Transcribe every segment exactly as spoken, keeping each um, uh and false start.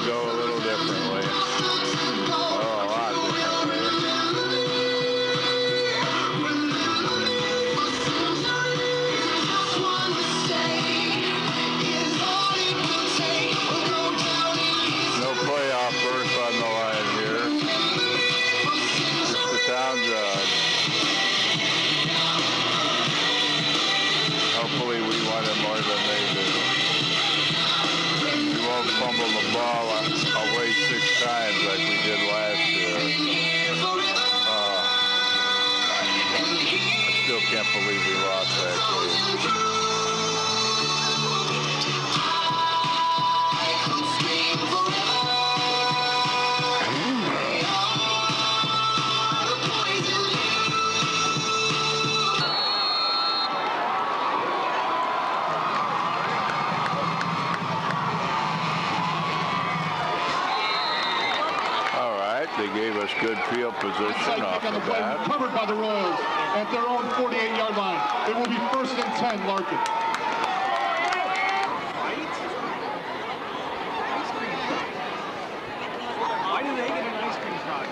go a little differently. Oh, a lot differently. No playoff berth on the line here. Just the town judge. Hopefully we want it more than they do. We won't fumble the ball away six times like we did last year. Uh, I still can't believe we lost that game. They gave us good field position off the bat. Covered by the Royals at their own forty-eight yard line. It will be first and ten, Larkin. Why do they get an ice cream truck?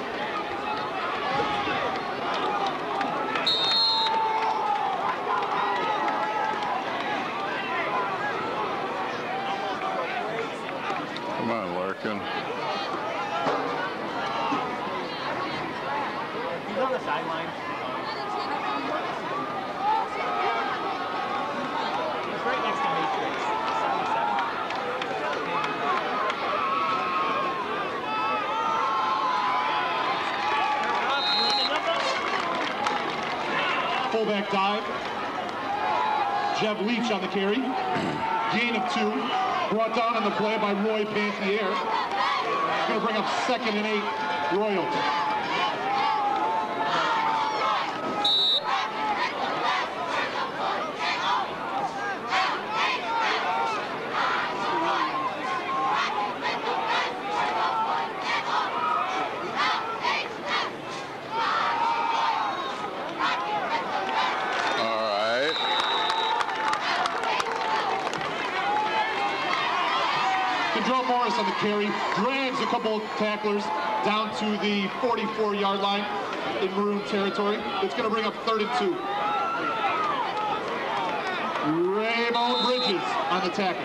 Come on, Larkin. He's on the sideline. He's right next to Matrix. seventy-seven. Fullback dive. Jeb Leach on the carry. Gain of two. Brought down on the play by Roy Pantier. He's going to bring up second and eight, Royals. Nomo Morris on the carry, drags a couple of tacklers down to the forty-four yard line in Maroon territory. It's going to bring up third and two. Raymond Bridges on the tackle.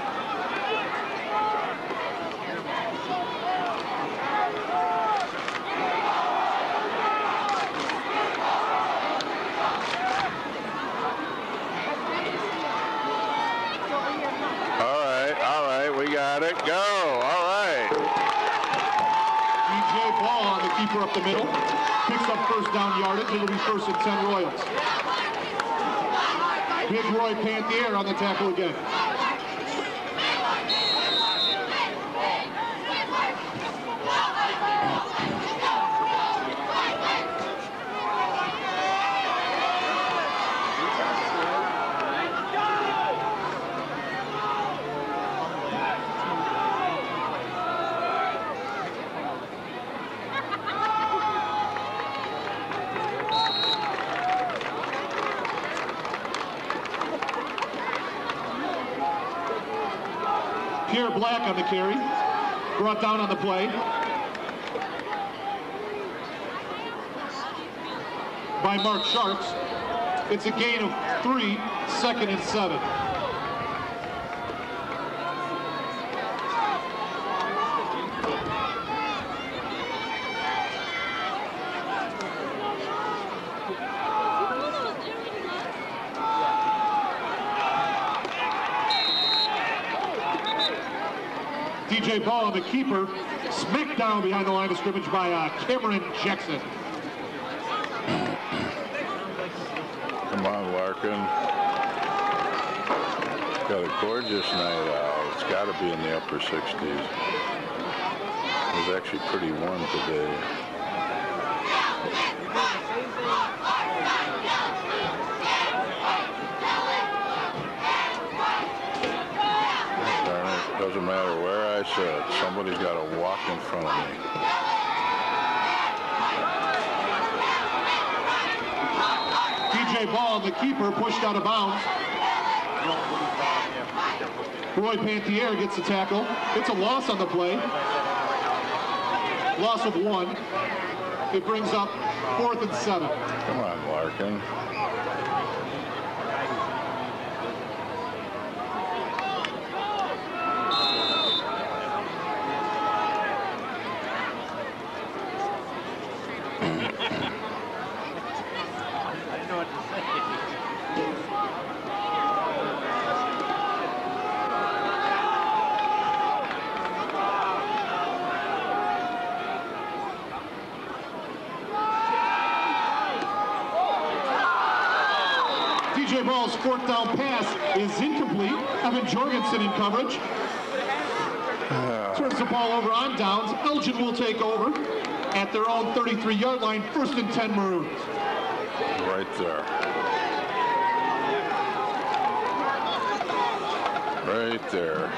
Go, all right. D J Ball on the keeper up the middle. Picks up first down yardage. It'll be first and ten Royals. Big Roy Pantier on the tackle again. Black on the carry, brought down on the play by Mark Sharks. It's a gain of three, second and seven. D J Ball, the keeper, smacked down behind the line of scrimmage by uh, Cameron Jackson. Come on, Larkin. Got a gorgeous night out. It's got to be in the upper sixties. It was actually pretty warm today. Doesn't matter where I sit, somebody's got to walk in front of me. D J Ball, the keeper, pushed out of bounds. Roy Panthier gets the tackle. It's a loss on the play. Loss of one. It brings up fourth and seven. Come on, Larkin. D J Ball's fourth down pass is incomplete. Evan Jorgensen in coverage. Turns the ball over on downs. Elgin will take over at their own thirty-three yard line. First and ten Maroons. Right there. Right there.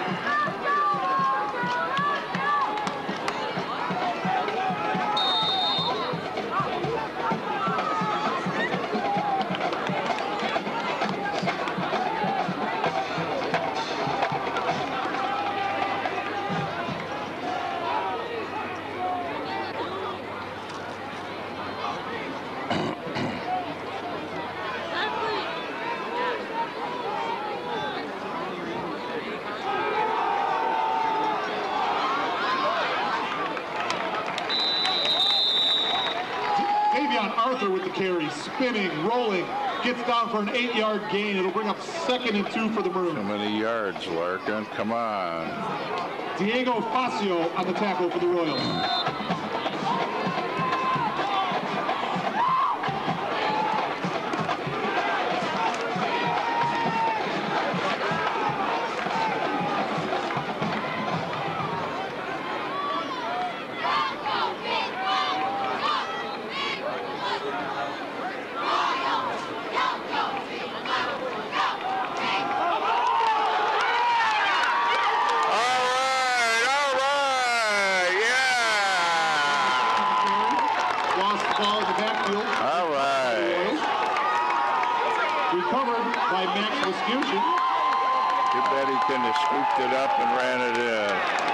Arthur with the carry, spinning, rolling, gets down for an eight yard gain. It'll bring up second and two for the Maroons. How many yards, Larkin? Come on. Diego Facio on the tackle for the Royals. Scooped it up and ran it in.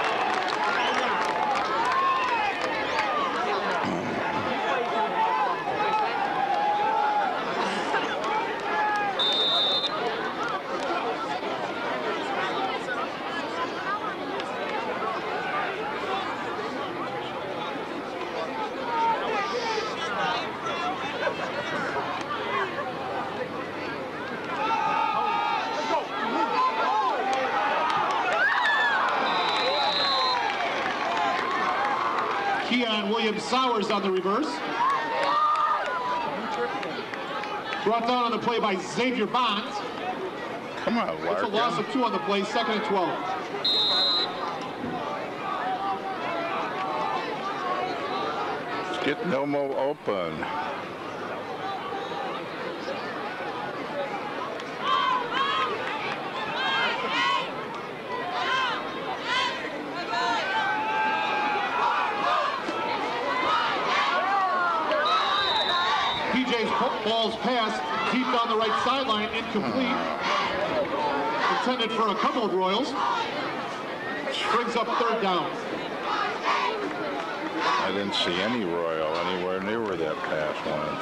Sowers on the reverse. Brought down on the play by Xavier Bonds. Come on, Larkin. It's a loss of two on the play, second and twelve. Let's get Nomo open. Ball's pass deep down the right sideline, incomplete. Intended for a couple of Royals. Brings up third down. I didn't see any Royal anywhere near where that pass went.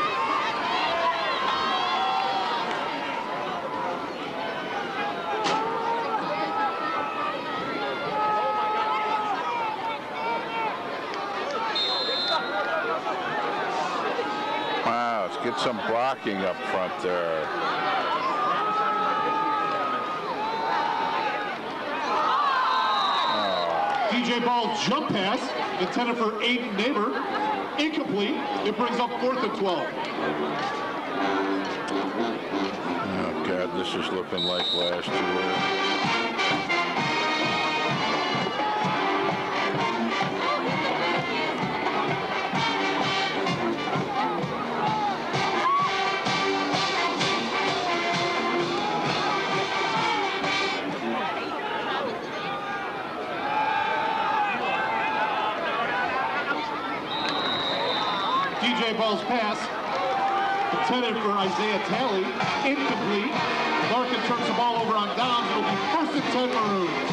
Get some blocking up front there. Oh. D J Ball jump pass intended for Aiden Neighbor. Incomplete. It brings up fourth and twelve. Oh, God, this is looking like last year. Ball's pass intended for Isaiah Talley, incomplete. Larkin turns the ball over on downs. It'll be first and ten Maroons.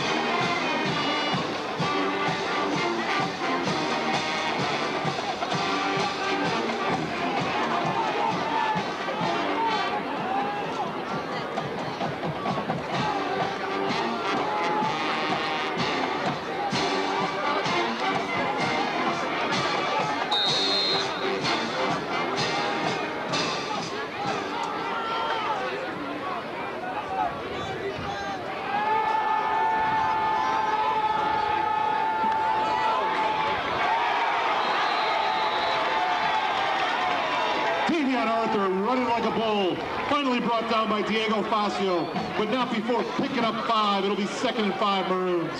Running like a bull, finally brought down by Diego Facio, but not before picking up five. It'll be second and five Maroons.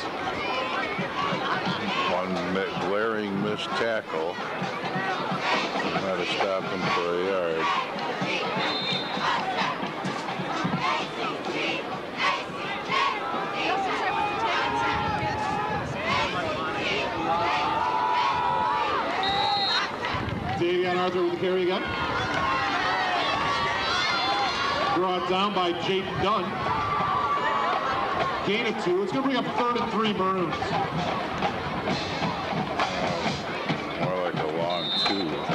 One glaring missed tackle. Had to stop him for a yard. Davion Arthur with the carry again. Brought down by Jayden Dunn. Gain of two. It's going to bring up third and three Maroons. More like a long two.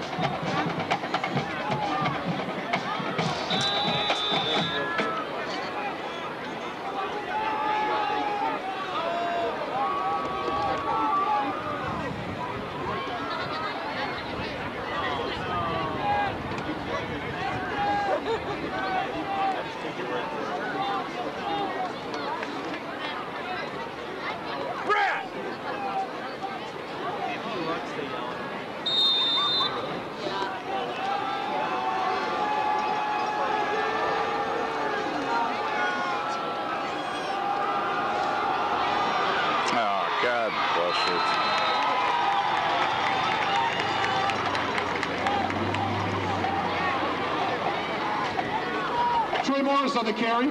Morris on the carry.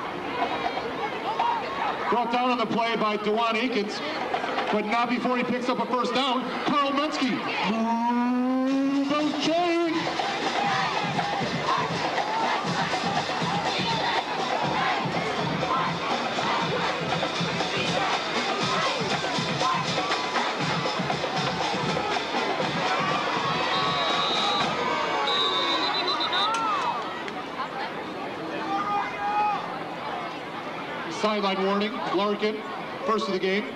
Brought down on the play by Dewan Akins, but not before he picks up a first down. Carl Mensky. Move those chains. Sideline warning, Larkin, first of the game.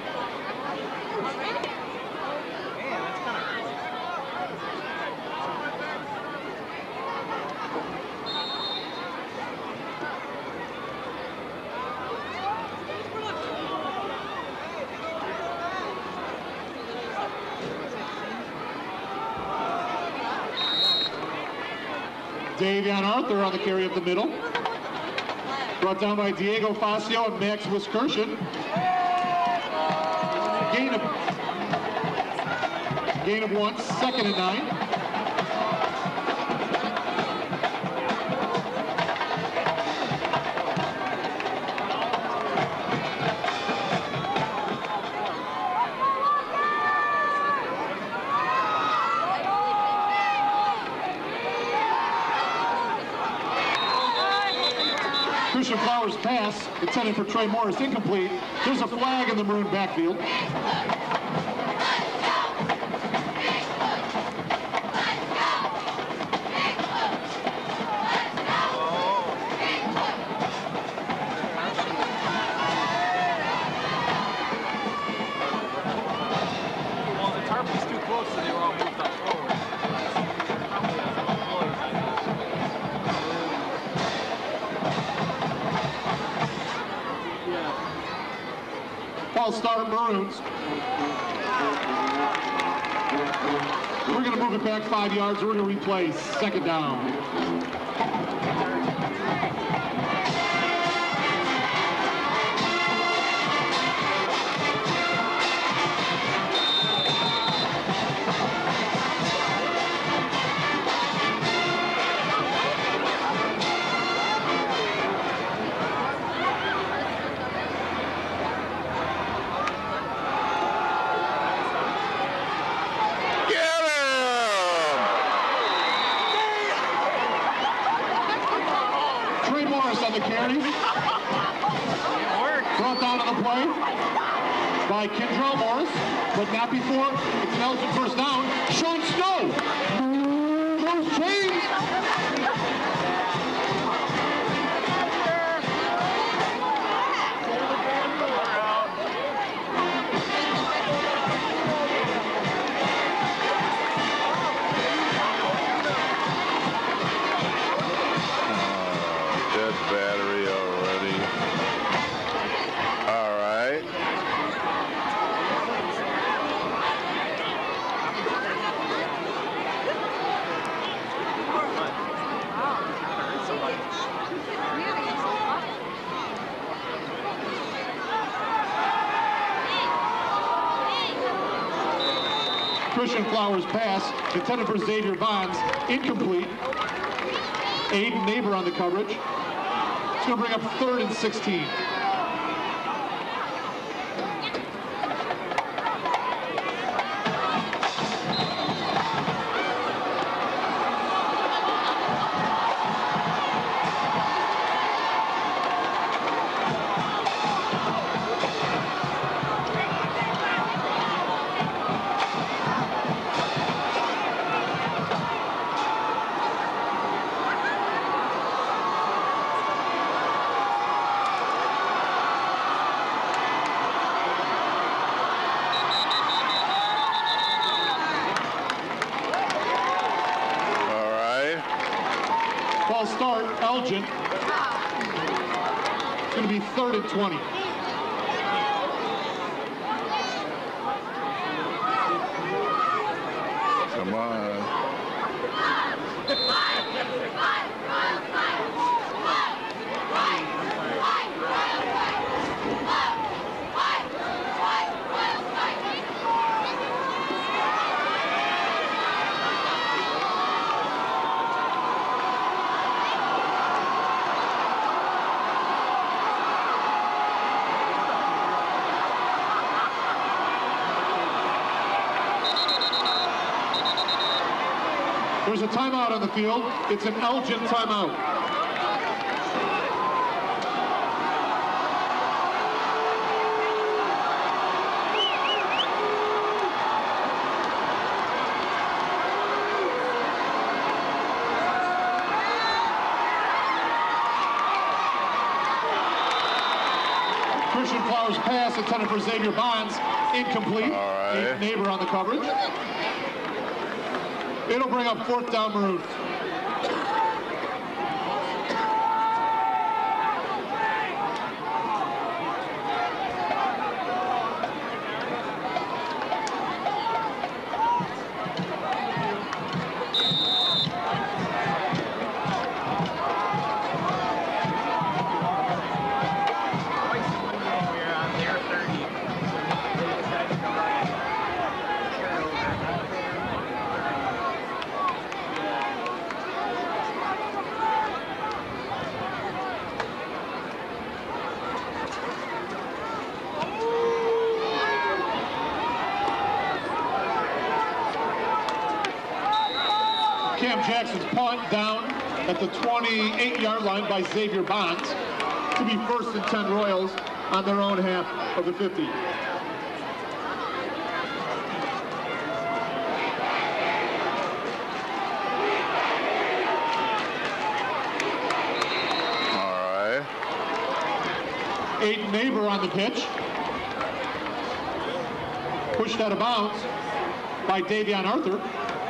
Davion Arthur on the carry up the middle. Brought down by Diego Facio and Max Wiskirchen. Gain of, gain of one, second and nine. Christian Flowers' pass, intended for Trey Morris, incomplete. There's a flag in the Maroon backfield. Well, the tarp was too close, so they were all moved up forward. False start Maroons. We're going to move it back five yards. We're going to replay second down. carry. Brought down on the play by Nomo Morris, but not before. It's an Elgin first down. Sean Snow. Those chains. Battery already. All right. Christian Flowers pass intended for Xavier Bonds, incomplete. Aiden Neighbor on the coverage. It's going to bring up third and sixteen. False start, Elgin. It's going to be third and twenty. Come on. There's a timeout on the field. It's an Elgin timeout. Christian Flowers pass intended for Xavier Bonds, incomplete. All right. Neighbor on the coverage. It'll bring up fourth down Maroons. Cam Jackson's punt down at the twenty-eight yard line by Xavier Bonds to be first and ten Royals on their own half of the fifty. All right. Aiden Neighbor on the pitch. Pushed out of bounds by Davion Arthur.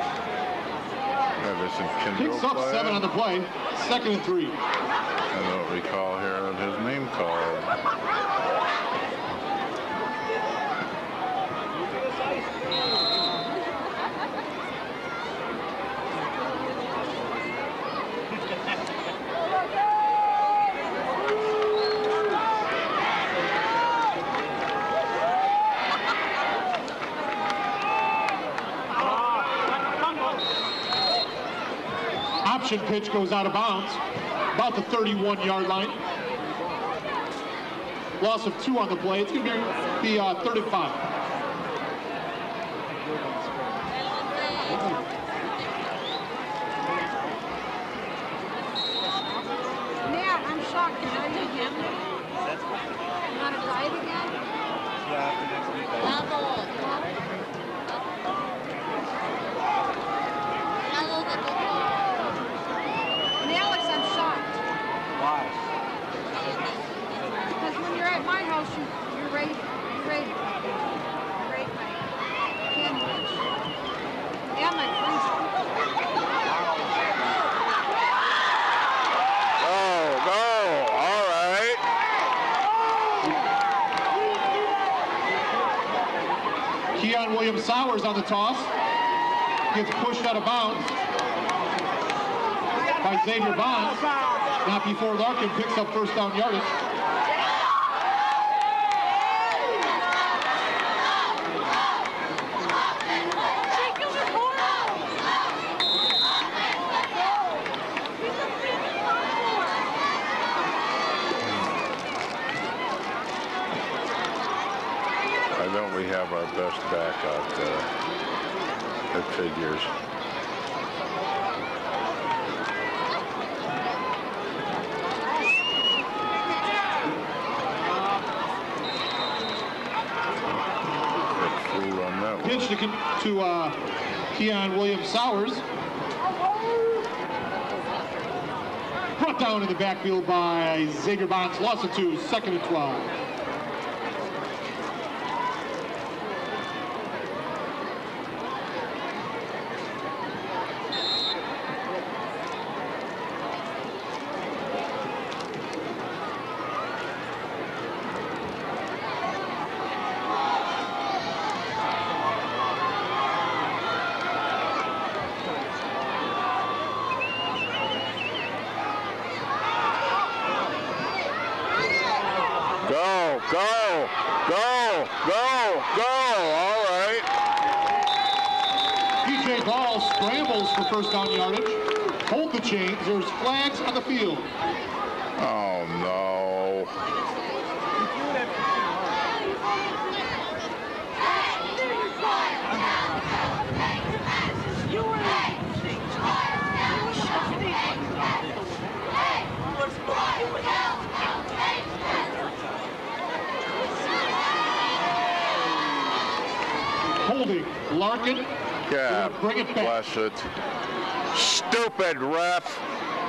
Picks up play. seven on the play, second and three. I don't recall hearing his name called. Option pitch goes out of bounds, about the thirty-one yard line. Loss of two on the play. It's going to be uh, third and five. Man, I'm shocked. after next week. And Alex, I'm shocked. Why? Because when you're at my house, you, you're ready, you're ready, you're ready my sandwich. And my freezer. Go, go, all right. Keon Williams-Sowers on the toss. Gets pushed out of bounds by Xavier Bonds. Not before Larkin picks up first down yardage. I know we have our best back out there. It figures. Pitch to, to uh, Keon Williams-Sowers. Brought down in the backfield by Xavier Bonds. Loss of two, second and twelve. Go, go, go, go, go, all right. P J Ball scrambles for first down yardage. Hold the chains. There's flags on the field. Oh, no. Holding. Larkin. Yeah, Bring it back. bless it. Stupid ref.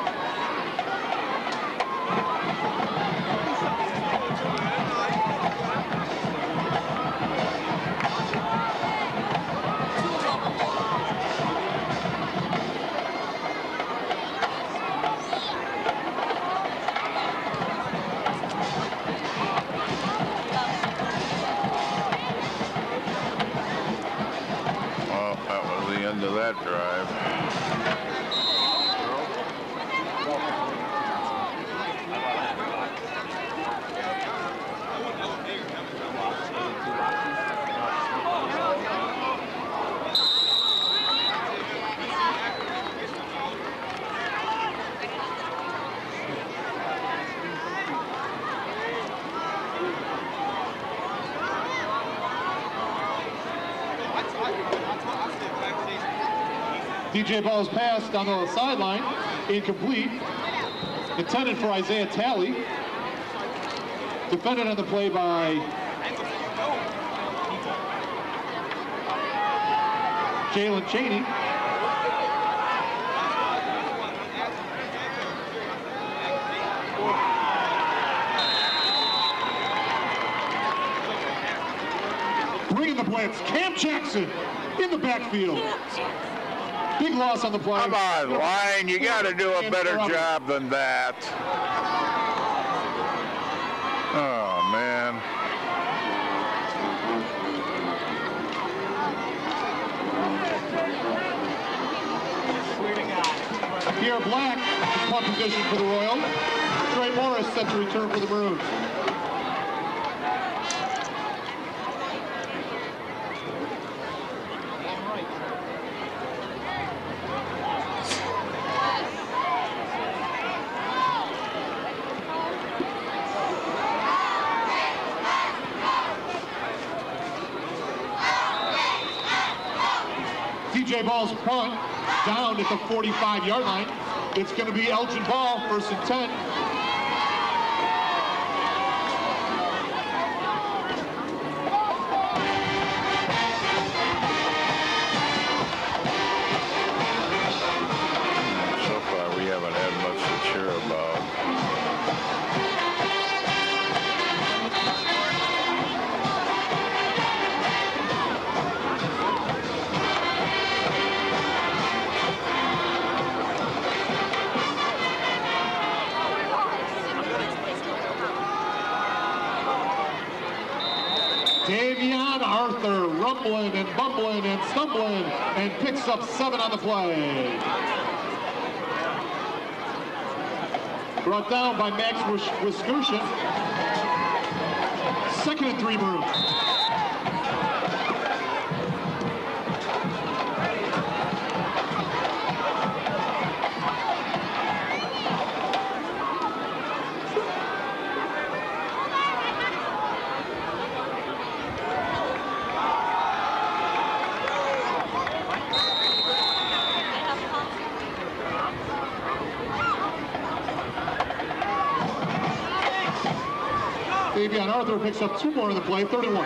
End of that drive. D J Ball's pass down the sideline, incomplete. Intended for Isaiah Talley. Defended on the play by Jalen Cheney. Bringing the blitz, Cam Jackson in the backfield. Big loss on the play. Come on, Line, you got to do a better job than that. Oh, man. Pierre Black in punt position for the Royals. Trey Morris set to return for the Maroons. D J Ball's punt down at the forty-five yard line. It's going to be Elgin Ball, first and ten. Davion Arthur rumbling and bumbling and stumbling and picks up seven on the play. Brought down by Max Wiskurshin. Second and three Maroons. Davion Arthur picks up two more in the play, thirty-one.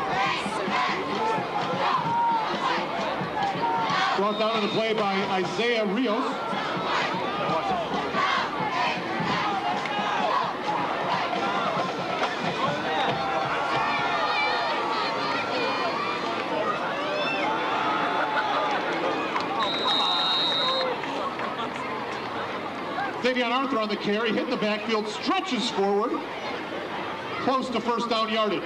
Brought down in the play by Isaiah Rios. Davion Arthur on the carry, hit the backfield, stretches forward. Close to first down yardage.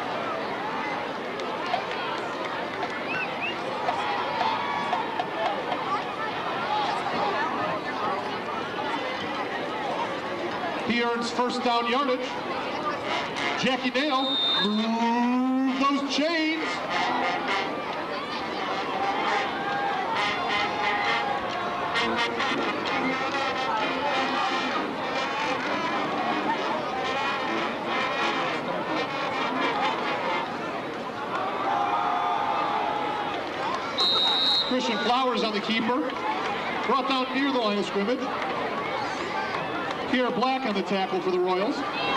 He earns first down yardage. Jackie Nail, move those chains. Christian Flowers on the keeper. Brought down near the line of scrimmage. Kiera Black on the tackle for the Royals.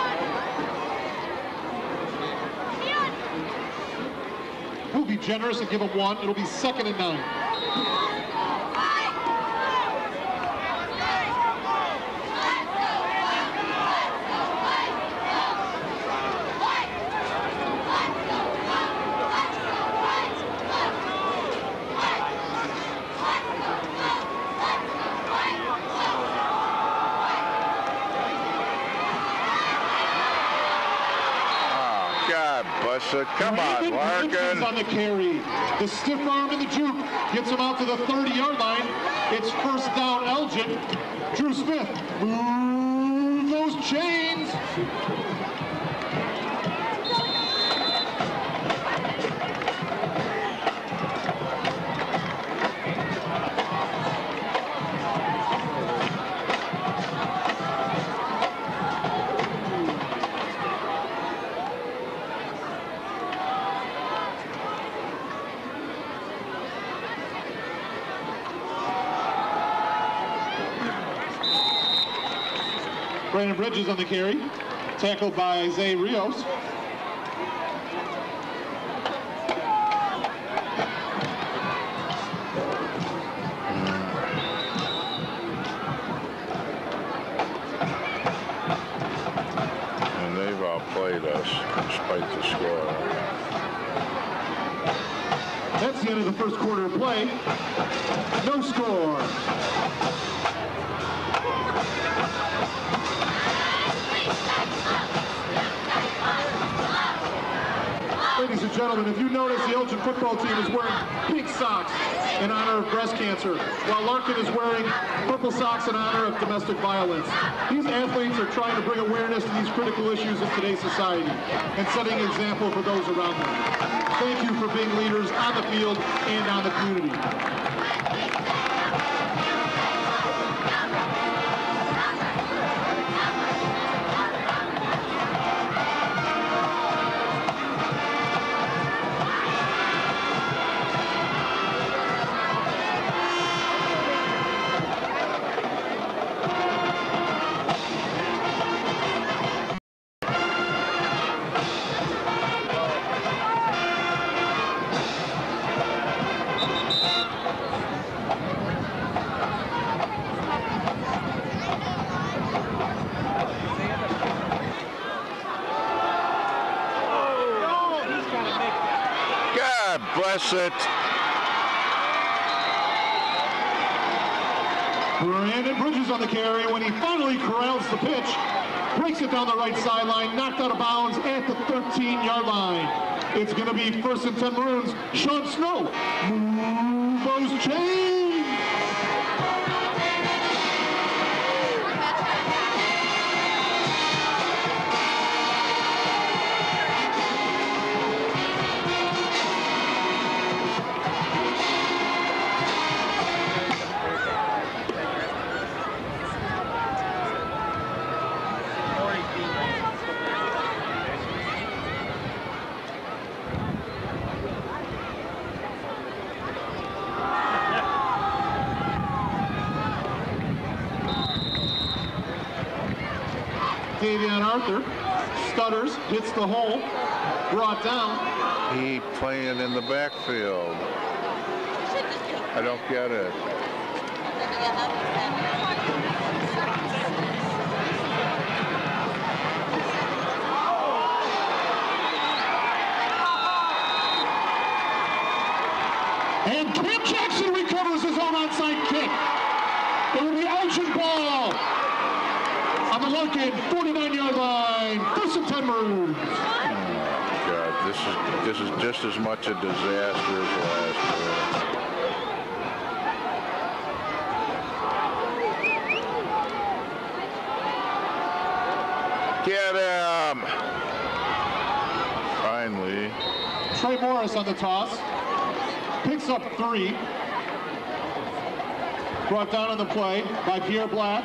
We'll be generous and give him one. It'll be second and nine. Come on, Larkin. On the carry. The stiff arm and the juke gets him out to the thirty-yard line. It's first down, Elgin. Drew Smith, move those chains. Brandon Bridges on the carry, tackled by Isaiah Rios. And they've outplayed us despite the score. That's the end of the first quarter of play. No score. Ladies and gentlemen, if you notice, the Elgin football team is wearing pink socks in honor of breast cancer, while Larkin is wearing purple socks in honor of domestic violence. These athletes are trying to bring awareness to these critical issues in today's society and setting an example for those around them. Thank you for being leaders on the field and on the community. Bless it. Brandon Bridges on the carry when he finally corrals the pitch. breaks it down the right sideline, knocked out of bounds at the thirteen-yard line. It's going to be first and ten Maroons. Sean Snow move those chains. Arthur stutters, hits the hole, brought down. He playing in the backfield. I don't get it. And Cam Jackson recovers his own onside kick. It will be Elgin ball on the Larkin forty-nine-yard line. First and ten Maroons. Oh, God, this is this is just as much a disaster as last year. Get him! Finally. Trey Morris on the toss. Picks up three. Brought down on the play by Pierre Black.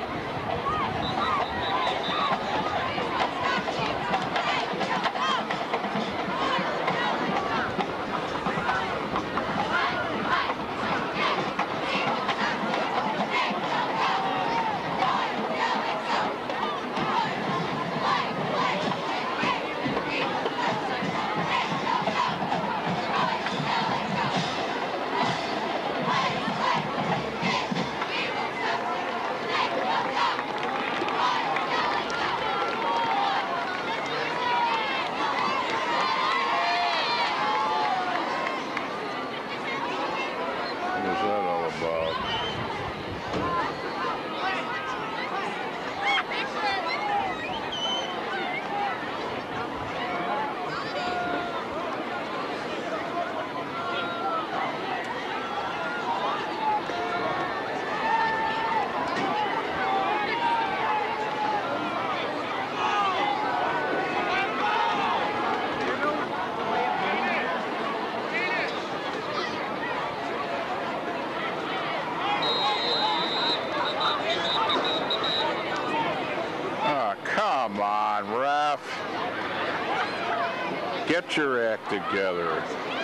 Get your act together.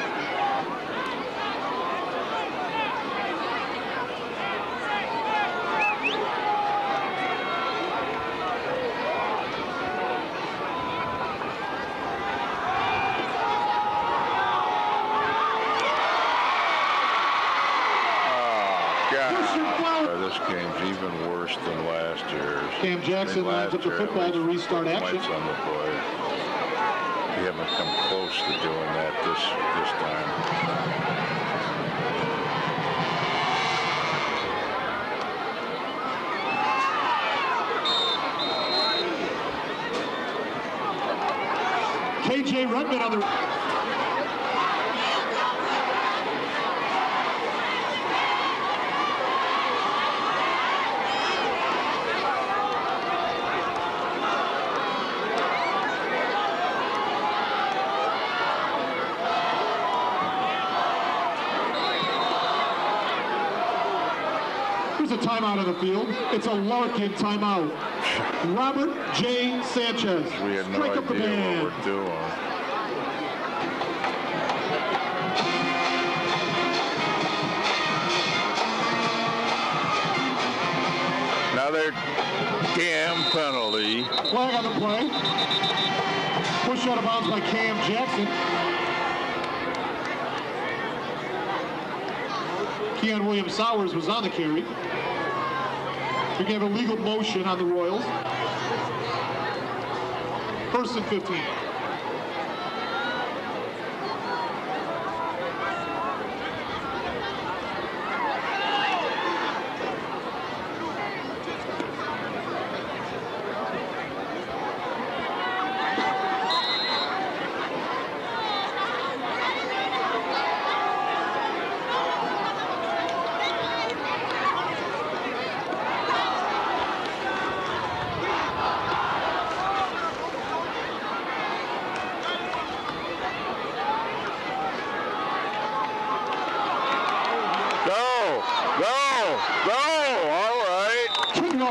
This game's even worse than last year's. Cam Jackson lines up the football to restart action. On the play. We haven't come close to doing that this this time. K J Redmond on the... A timeout of the field. It's a Larkin timeout. Robert J. Sanchez. We had no idea what we're doing. Another damn penalty. Flag on the play. Push out of bounds by Cam Jackson. Keon Williams-Sowers was on the carry. We gave a legal motion on the Royals. First and fifteen.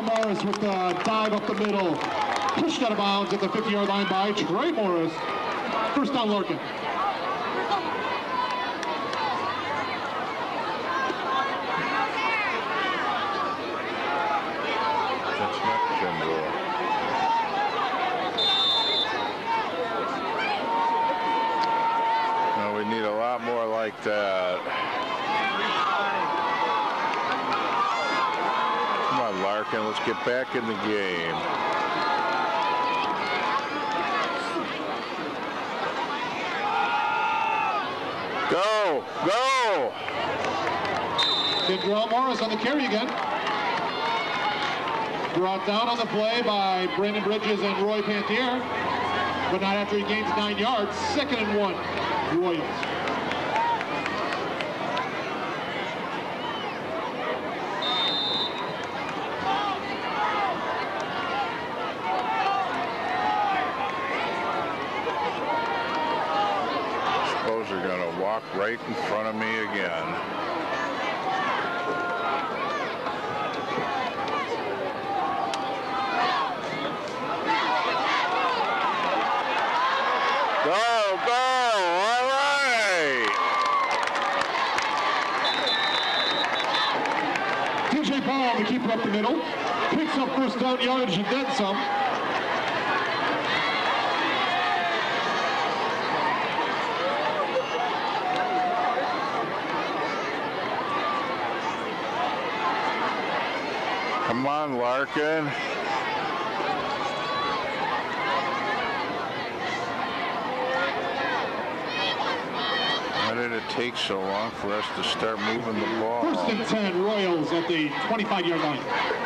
Nomo Morris with the dive up the middle. Pushed out of bounds at the fifty-yard line by Trey Morris. First down, Larkin. That's not Kendall. No, we need a lot more like that. Come on, Larkin, let's get back in the game. Go, go! Kendall Morris on the carry again. Brought down on the play by Brandon Bridges and Roy Pantier, but not after he gains nine yards. Second and one, Royals. Suppose they're going to walk right in front of me again. Go, go, all right. D J Ball, the keeper up the middle, picks up first down yardage and then some. Come on, Larkin. Why did it take so long for us to start moving the ball? First and ten, Royals at the twenty-five-yard line.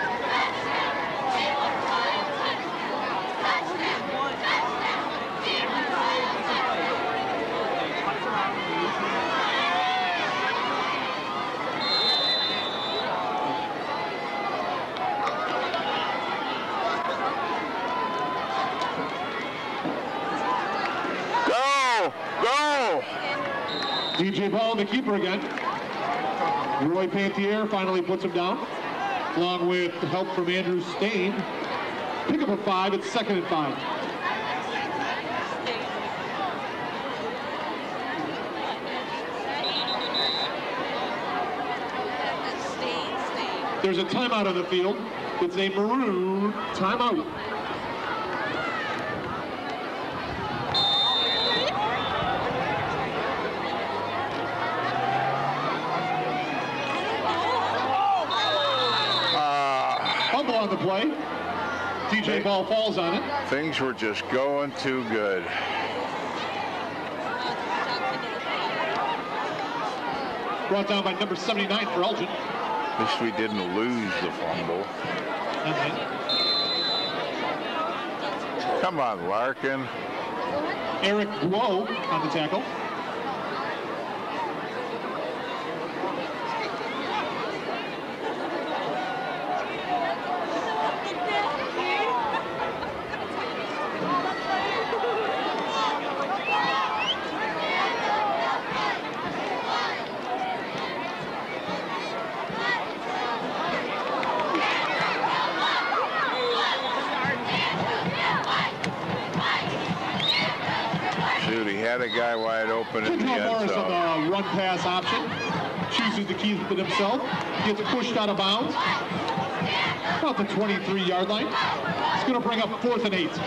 Go, go! D J Ball, the keeper again. Roy Pantier finally puts him down, along with help from Andrew Stain. Pick up a five, it's second and five. There's a timeout on the field. It's a maroon timeout. On the play. D J Ball falls on it. Things were just going too good. Brought down by number seventy-nine for Elgin. At least we didn't lose the fumble. Come on, Larkin. Eric Guo on the tackle. Had a guy wide open in the end Morris zone. on the run pass option. Chooses to keep it himself. Gets pushed out of bounds. About the twenty-three-yard line. It's going to bring up fourth and eight.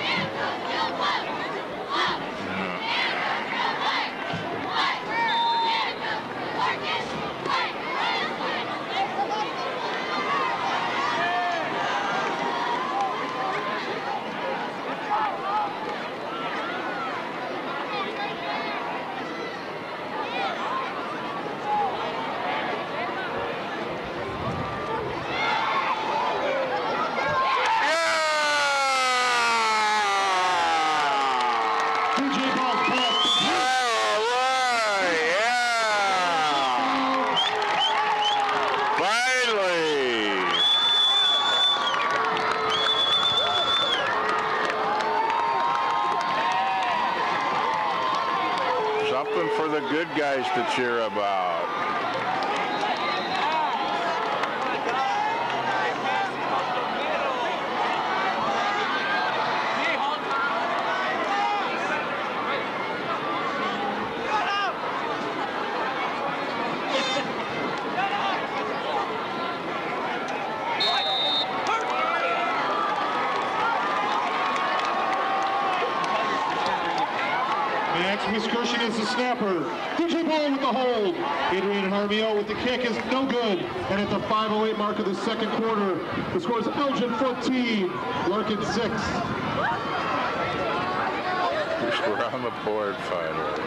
For the good guys to cheer about. Alex Wiskershин is the snapper. D J Ball with the hold. Adrian Jaramillo with the kick is no good. And at the five oh eight mark of the second quarter, the score is Elgin fourteen, Larkin six. We're on the board finally.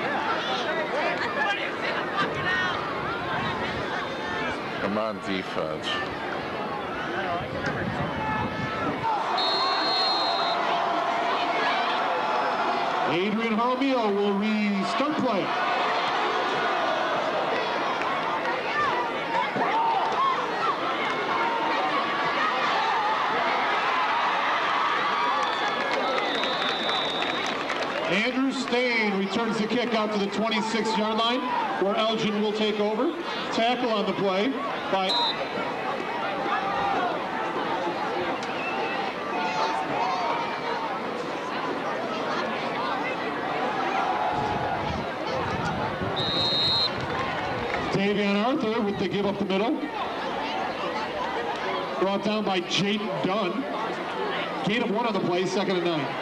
Come on, defense. Adrian Jaramillo will restart play. Andrew Stain returns the kick out to the twenty-six yard line, where Elgin will take over. Tackle on the play by Davion Arthur with the give up the middle. Brought down by Jaden Dunn. Gain of one on the play, second and nine.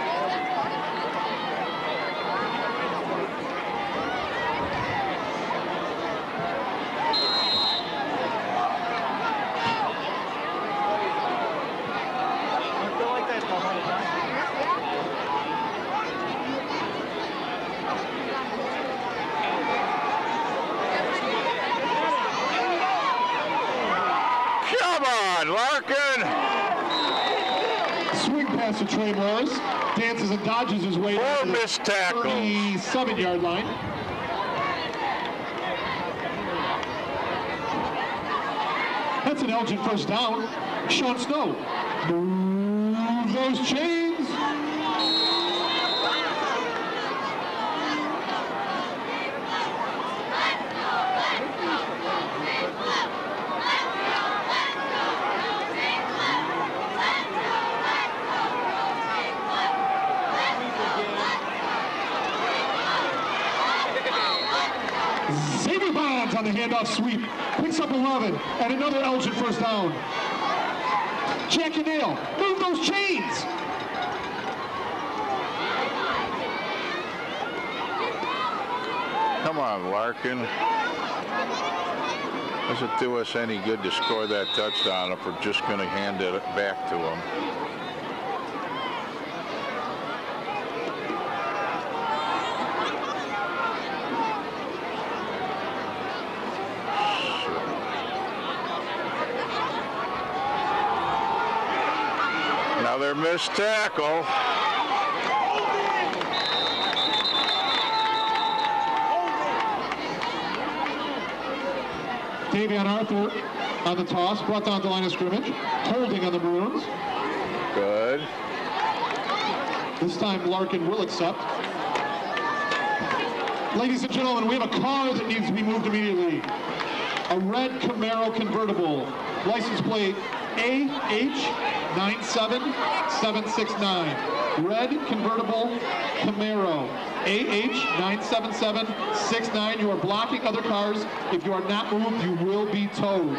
Larkin! Swing pass to Trey Morris. Dances and dodges his way Four to the missed tackles. thirty-seven yard line. That's an Elgin first down. Sean Snow. Move those chains. On the handoff sweep, picks up eleven, and another Elgin first down. Jack and Nail, move those chains. Come on, Larkin. Doesn't do us any good to score that touchdown if we're just going to hand it back to him. Another missed tackle. Davion Arthur on the toss, brought down the line of scrimmage, holding on the Maroons. Good. This time Larkin will accept. Ladies and gentlemen, we have a car that needs to be moved immediately. A red Camaro convertible, license plate A H nine seven seven six nine. Red convertible Camaro, A H nine seven seven six nine. You are blocking other cars. If you are not moved, you will be towed.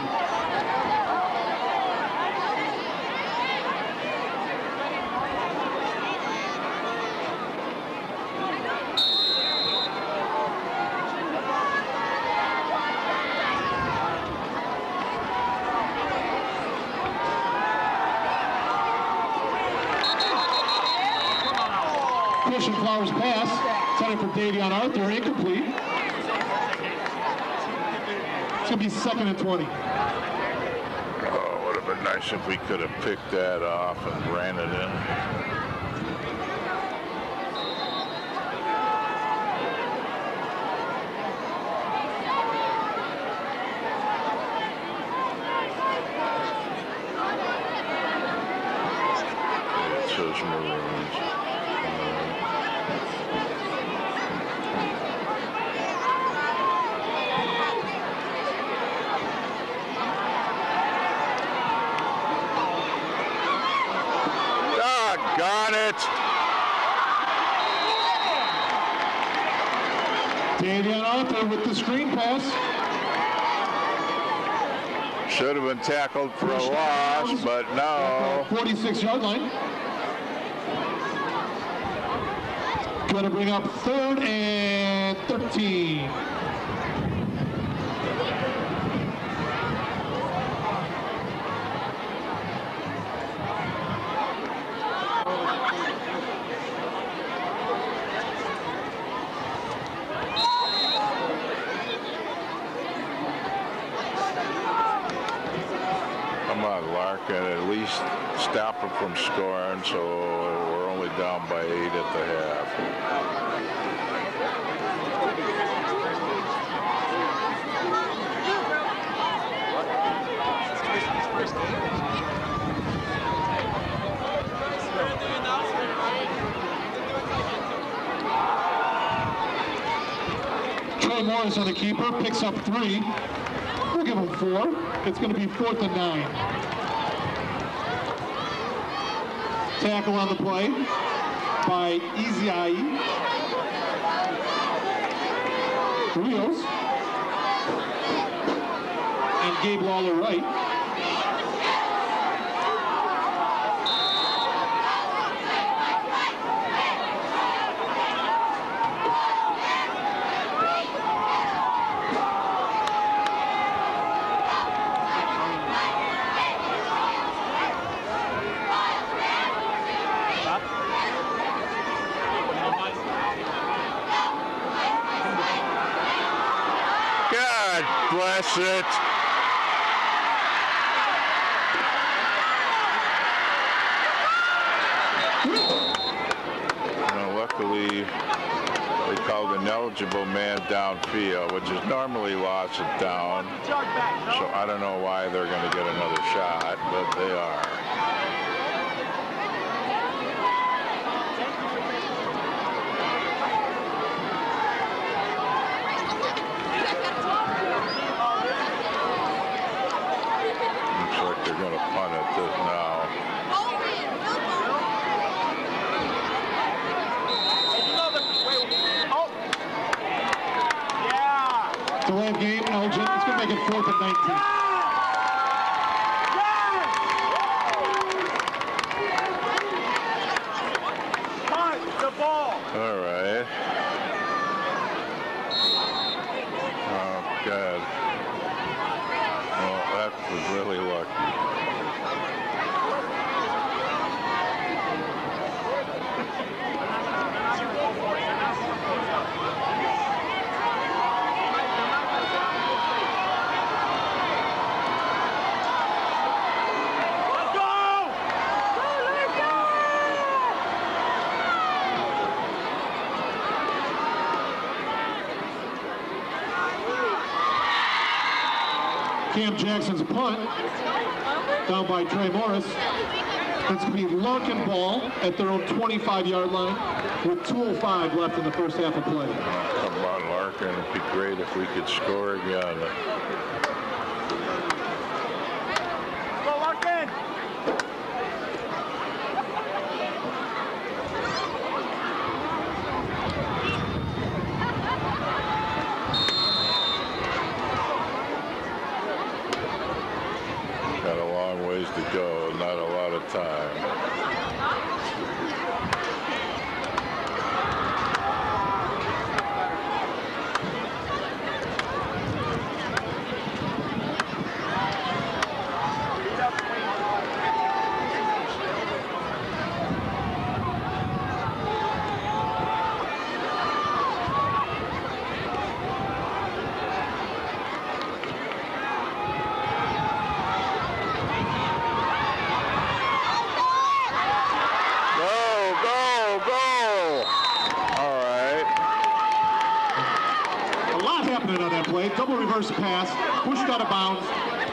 Christian Flowers pass, setting for Davion Arthur, incomplete. It's going to be second and twenty. Oh, would have been nice if we could have picked that off and ran it in. Got it. Davion Arthur with the screen pass. Should have been tackled for a loss, but no. forty-six yard line. going to bring up third and thirteen. Come on, Larkin, at least stop him from scoring, so we're only down by eight at the half. Nomo Morris on the keeper, picks up three. We'll give him four. It's going to be fourth and nine. Tackle on the play by Izai Rios and Gabe Lawler Wright. Bless it. Now, luckily, they called an eligible man downfield, which is normally lost it down. So I don't know why they're going to get another shot, but they are. They're going to punt at this now. Delay of game, Elgin. It's going to make it fourth and nineteen. Punt the ball. All right. Oh, God. Well, that was really lucky. Cam Jackson's punt, down by Trey Morris. It's going to be Larkin ball at their own twenty-five yard line with two oh five left in the first half of play. Oh, come on, Larkin. It'd be great if we could score again. Go, Larkin! Got a long ways to go, not a lot of time. Double reverse pass, pushed out of bounds.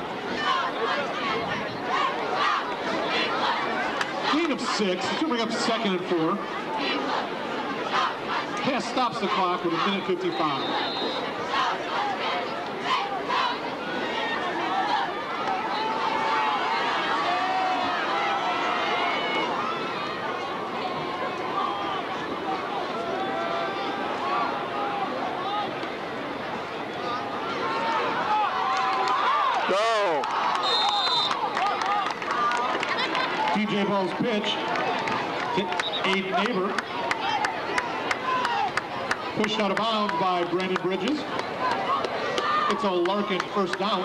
Gain of six, it's going to bring up second and four. Pass stops the clock with a minute fifty-five. D J Ball's pitch hit Aiden Neighbor. Pushed out of bounds by Brandon Bridges. It's a Larkin first down.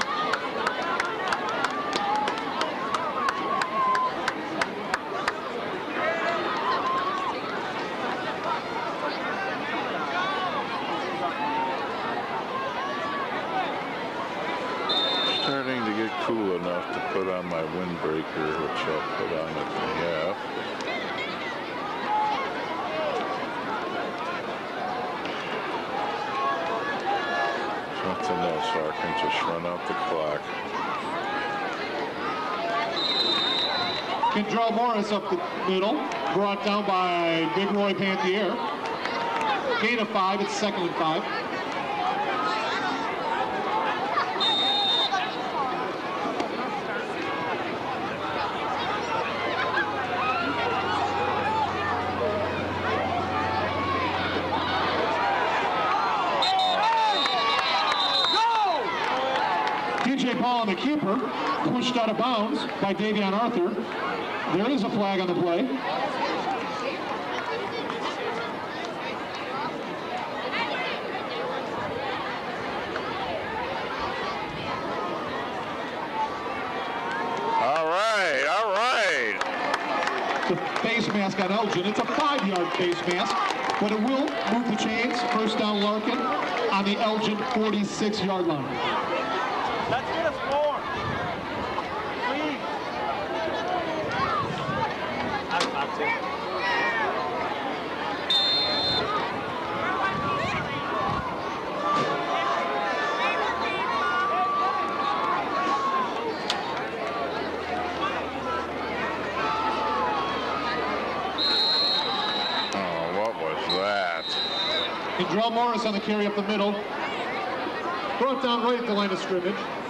Starting to get cool enough to put on my windbreaker, which I'll put on at the half. Nothing else, so I can just run out the clock. Kendrell Morris up the middle, brought down by Big Roy Panthier. Gain of five, it's second and five. The keeper pushed out of bounds by Davion Arthur. There is a flag on the play. All right, all right. The face mask on Elgin. It's a five-yard face mask, but it will move the chains. First down Larkin on the Elgin forty-six-yard line. Let's get a score. Please. That's not too. Oh, what was that? Kendrell Morris on the carry up the middle. Brought down right at the line of scrimmage.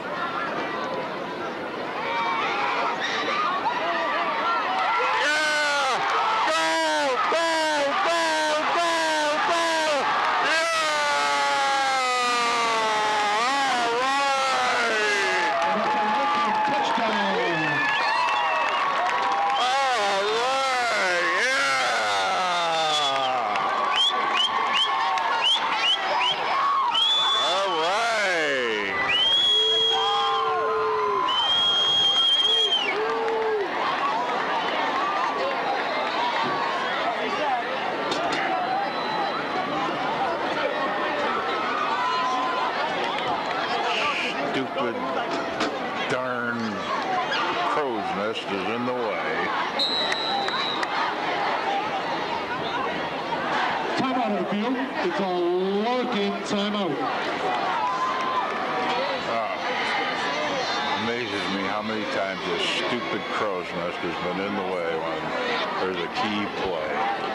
It's a Larkin timeout. Oh, amazes me how many times this stupid crow's nest has been in the way when there's a key play.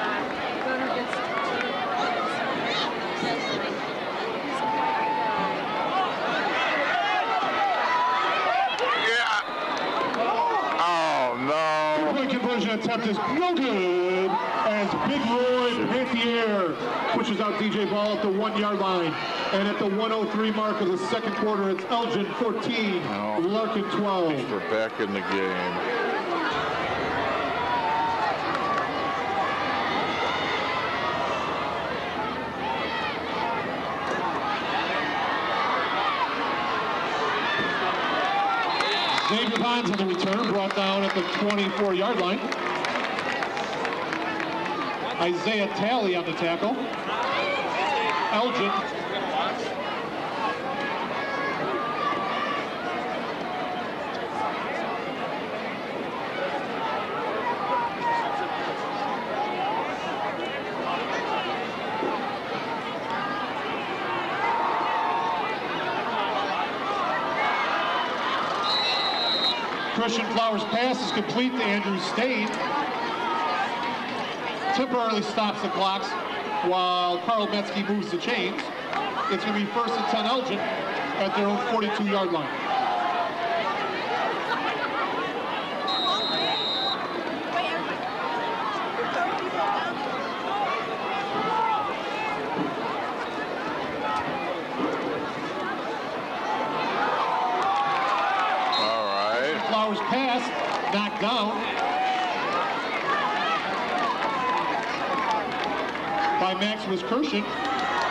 Yeah. Oh no. Two-point conversion attempt is no good as Big Roy Panthier pushes out D J Ball at the one-yard line. And at the one oh three mark of the second quarter, it's Elgin fourteen, oh, Larkin twelve. We're back in the game. Xavier Vines on the return, brought down at the twenty-four-yard line. Isaiah Talley on the tackle. Elgin. Christian Flowers' pass is complete to Andrew Stain. Temporarily stops the clocks while Carl Metzke moves the chains. It's going to be first and ten Elgin at their own forty-two-yard line. All right. Flowers' pass knocked down by Maximus Kirshen.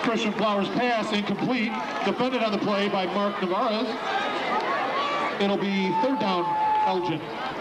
Christian Flowers' pass incomplete. Defended on the play by Mark Navarez. It'll be third down, Elgin.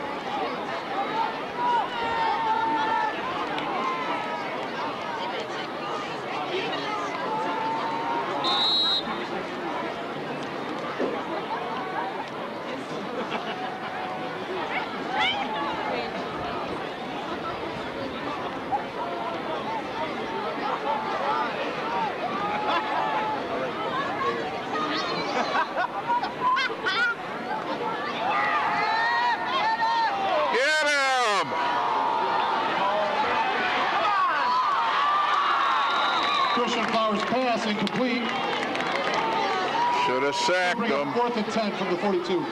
Incomplete. Should have sacked him. Fourth and ten from the forty-two.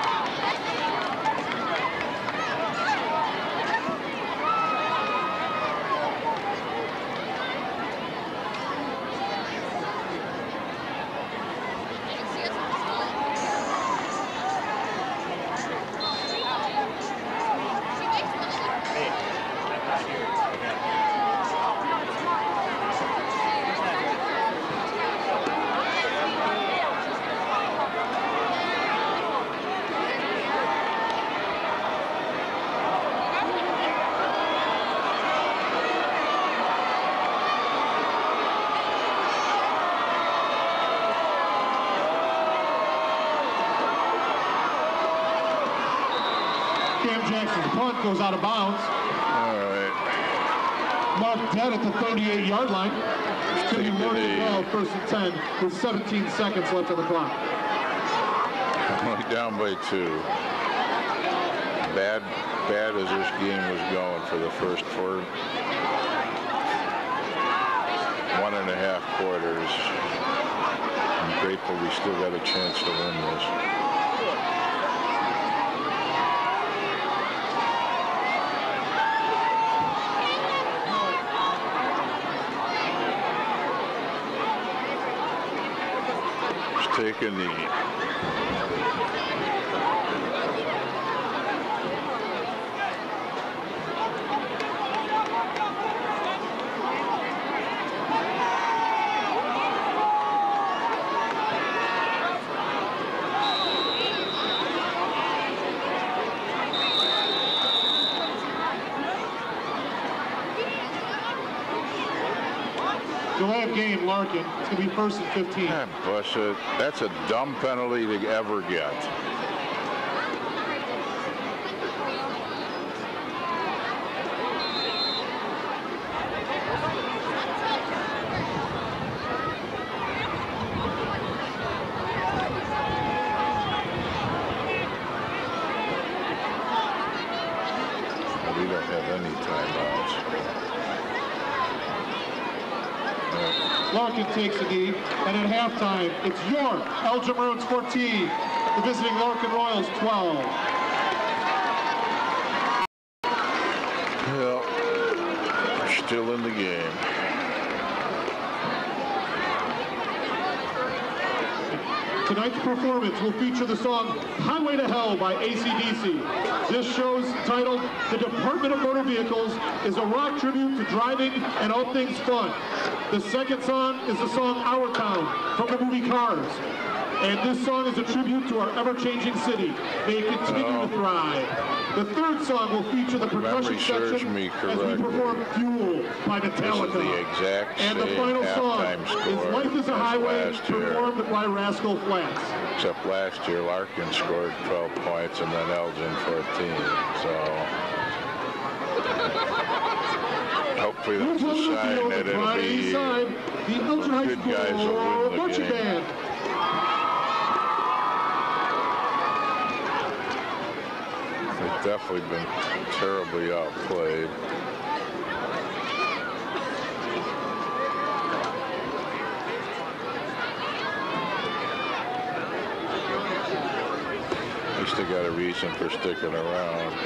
Goes out of bounds. All right. Marked dead at the thirty-eight yard line. It's to be Morgan Bell, first and ten, with seventeen seconds left on the clock. Only down by two. Bad, bad as this game was going for the first four, one and a half quarters. I'm grateful we still got a chance to win this. Take a knee. Delay of game, Larkin. It's going to be first and fifteen. God bless it. That's a dumb penalty to ever get. We don't have any timeouts. Larkin takes a knee, and at halftime, it's York, Elgin Maroons fourteen, the visiting Larkin Royals twelve. Well, we're still in the game. Tonight's performance will feature the song Highway to Hell by A C D C. This show's titled The Department of Motor Vehicles is a rock tribute to driving and all things fun. The second song is the song Our Town from the movie Cars. And this song is a tribute to our ever-changing city. May it continue oh. to thrive. The third song will feature the percussion section me as we perform Fuel by Metallica. This is the exact and the final song is Life is a Highway, performed by Rascal Flatts. Except last year, Larkin scored twelve points and then Elgin fourteen. So hopefully that's a sign that it'll be the good guys will win the game. They've definitely been terribly outplayed. At least they got a reason for sticking around.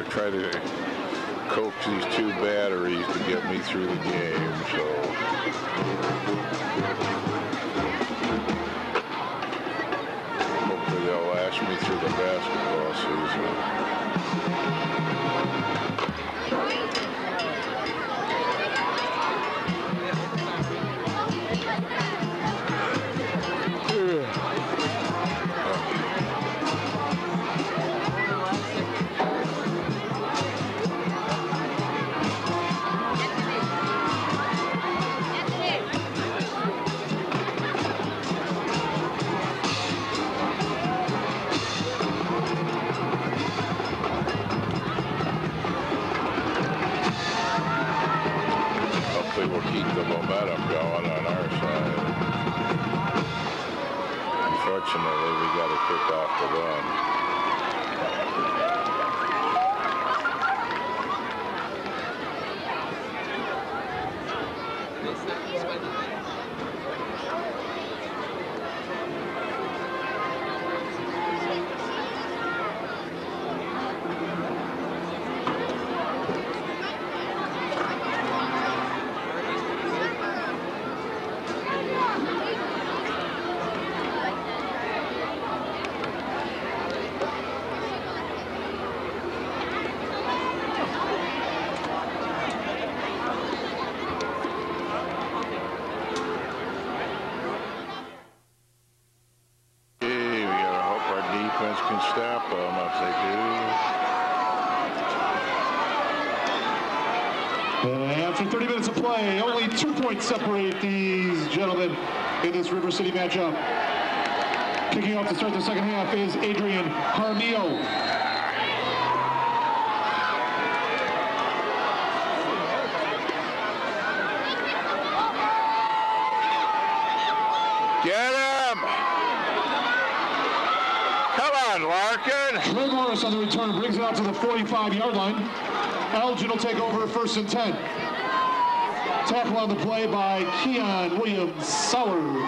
try to coax these two batteries to get me through the game, so. Hopefully they'll last me through the basketball season. Will keep the momentum going on our side. Unfortunately, we got to kick off the run. Can stop them if they do. And after thirty minutes of play, only two points separate these gentlemen in this River City matchup. Kicking off to start the second half is Adrian Jaramillo. Get him! Come on, Larkin. Nomo Morris on the return brings it out to the forty-five yard line. Elgin will take over first and ten. Tackle on the play by Keon Williams Sowers.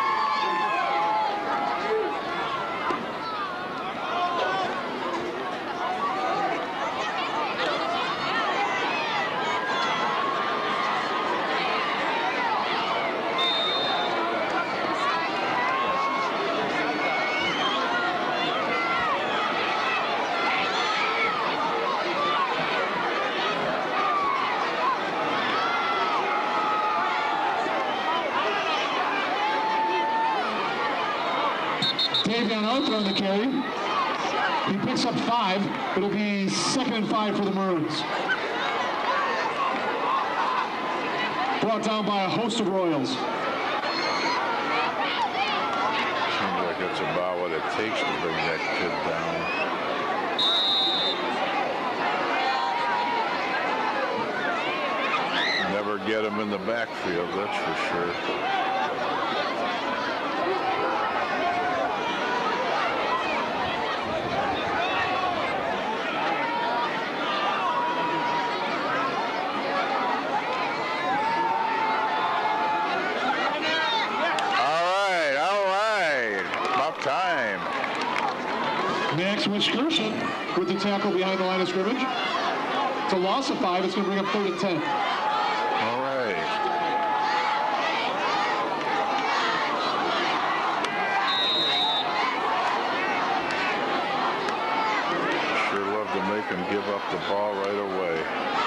On the carry. He picks up five. It'll be second and five for the Maroons. Brought down by a host of Royals. Seems like it's about what it takes to bring that kid down. Never get him in the backfield, that's for sure. Excursion with the tackle behind the line of scrimmage. It's a loss of five. It's going to bring up third and ten. All right. Sure love to make him give up the ball right away.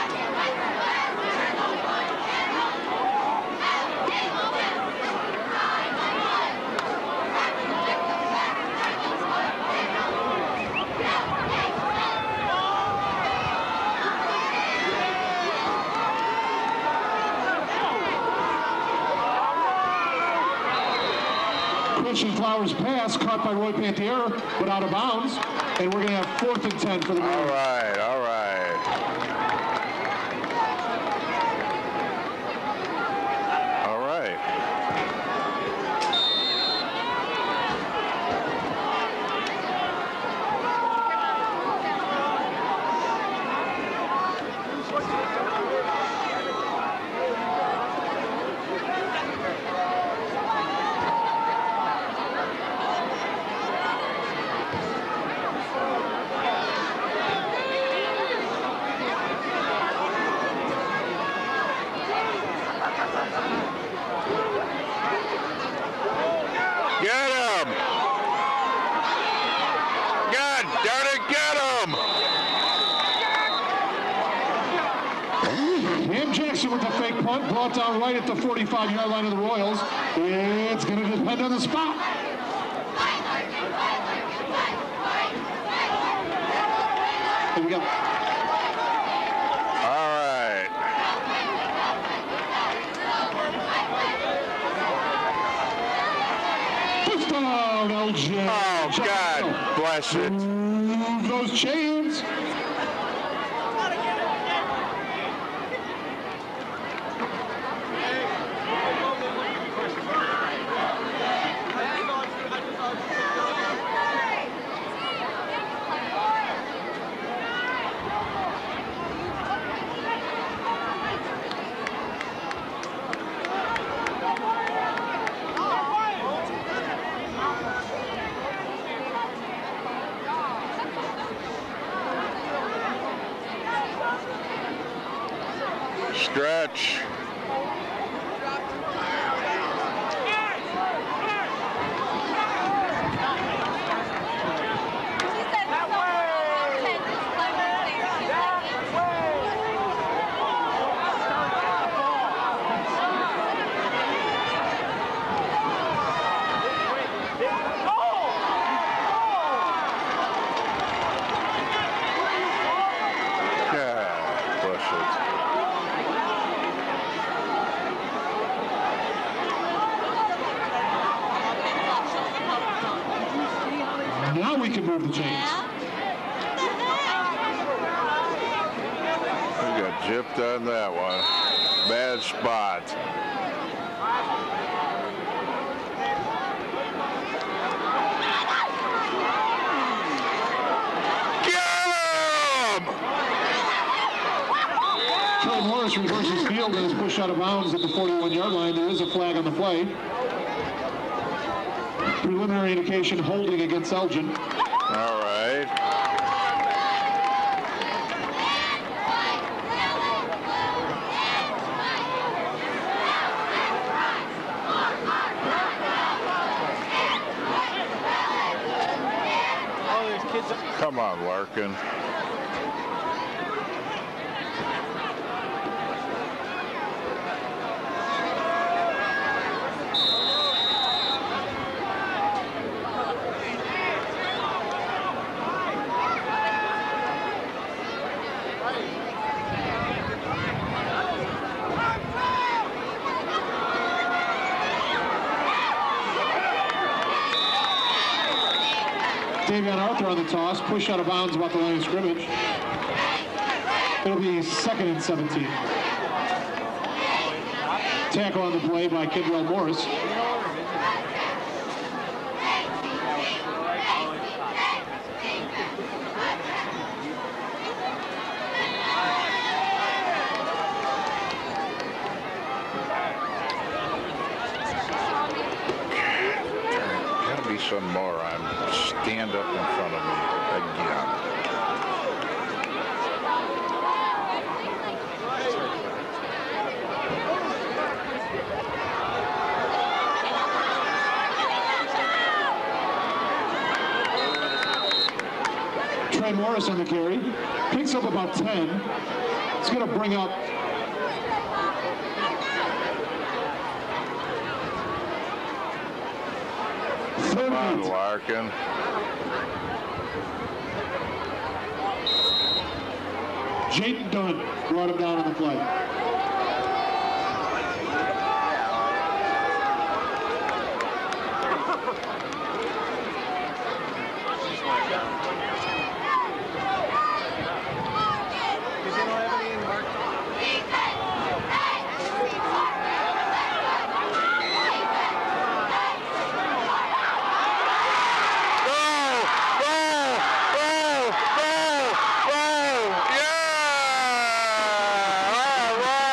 Flowers pass caught by Roy Pantier, but out of bounds, and we're going to have fourth and ten for the Maroons. All right, all right. All right. Jackson with the fake punt, brought down right at the forty-five yard line of the Royals. It's going to depend on the spot. Here we go. All right. Push down, Elgin. Oh, God bless it. Move those chains. Stretch. Now we can move the chains. We got gypped on that one. Bad spot. Get him! Trey Morris reverses field and is pushed out of bounds at the forty-one yard line. There is a flag on the play. Preliminary indication holding against Elgin. All right. Oh, there's kids. Come on, Larkin. Davion Arthur on the toss, push out of bounds about the line of scrimmage. It'll be second and seventeen. Tackle on the play by Kendrell Morris. Gotta be some more. I'm stand up in front of me again. Trey Morris on the carry. Picks up about ten. It's going to bring up Come on, Larkin. Jayden Dunn brought him down on the play. All right.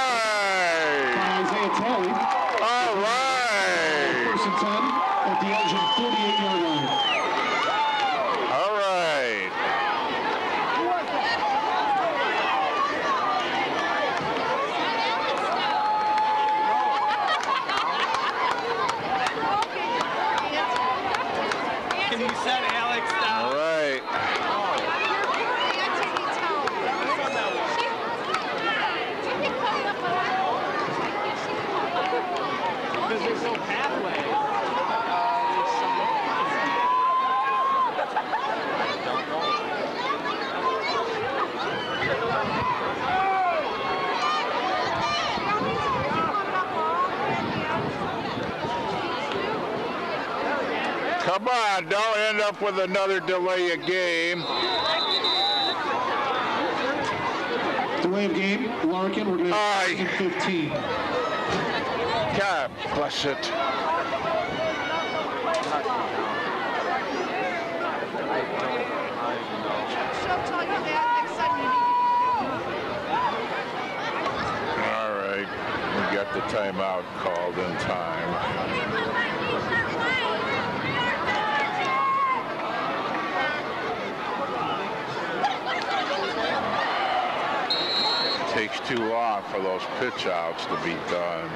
Come on, don't end up with another delay of game. Delay of game, Larkin, we're going to have fifteen. God bless it. She'll tell you that next time you need All right, we got the timeout called in time. Takes too long for those pitch outs to be done.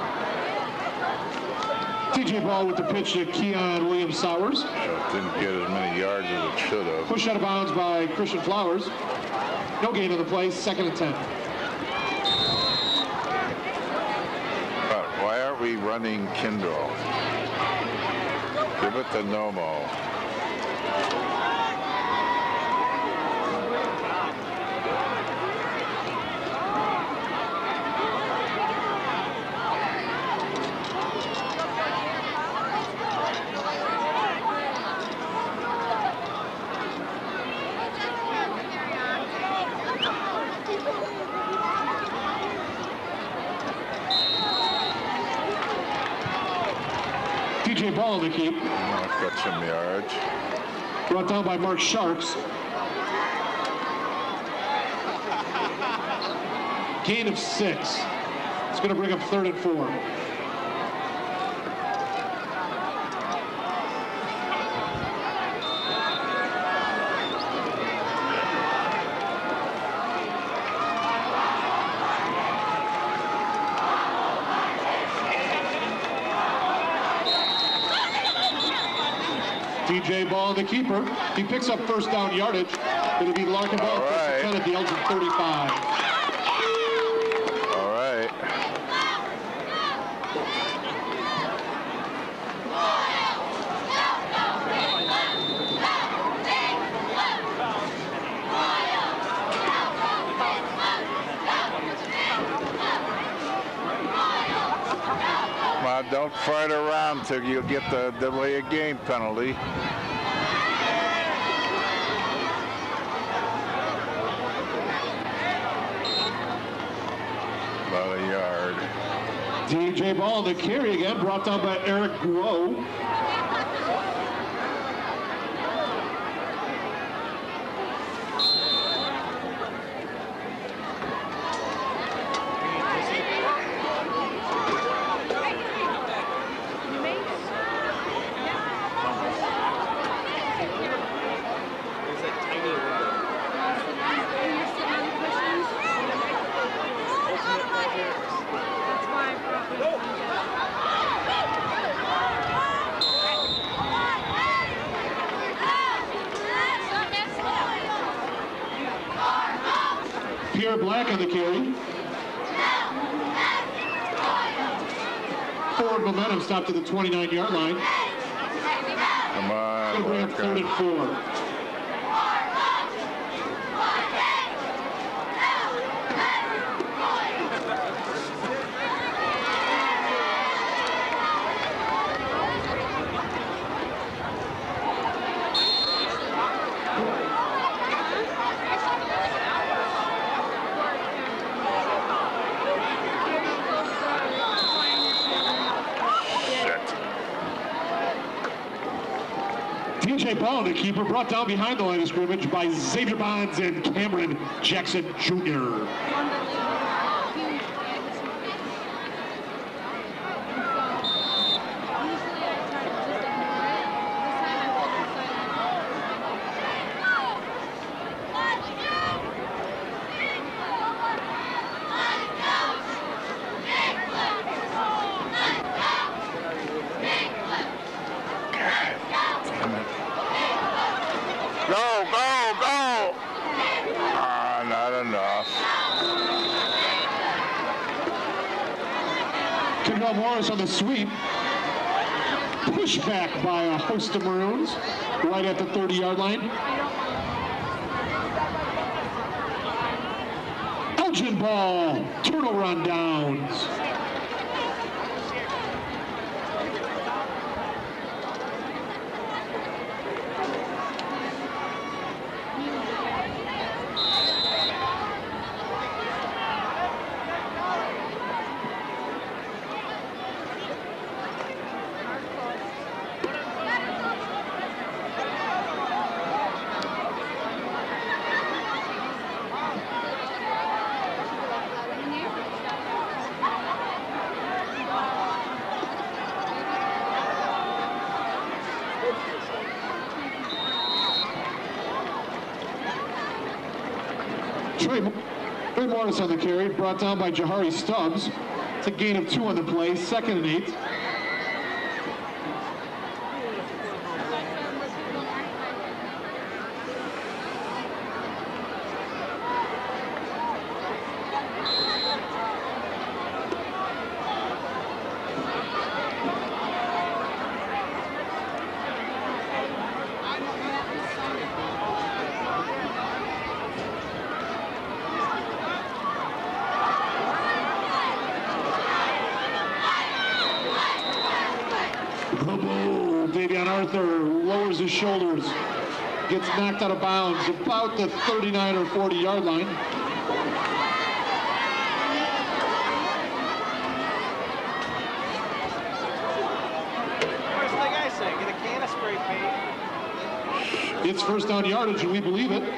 T J ball with the pitch to Keon Williams-Sowers. So it didn't get as many yards as it should have. Push out of bounds by Christian Flowers. No gain on the play, second and ten. But why aren't we running Kindle? Give it to Nomo. T J ball to keep. Got some yards. Brought down by Mark Sharks. Gain of six. It's going to bring up third and four. T J ball, the keeper. He picks up first down yardage. It'll be Larkin ball All right. at the Elgin thirty-five. All right. Come on, don't fight around till you get the delay of game penalty. About a yard. T J ball, the carry again, brought down by Eric Guo. Black on the carry. Forward momentum stopped to the twenty-nine yard line. Come on. Going to bring up third and four. T J Ball, the keeper, brought down behind the line of scrimmage by Xavier Bonds and Cameron Jackson Junior Go, go, go! Ah, not enough. Nomo Morris on the sweep. Pushback by a host of Maroons right at the thirty yard line. Elgin ball, turnover on downs. Trey, Trey Morris on the carry, brought down by Jahari Stubbs. It's a gain of two on the play, second and eight. Lowers his shoulders, gets knocked out of bounds about the thirty-nine or forty yard line. First thing I say, get a can of spray paint. It's first down yardage, and we believe it.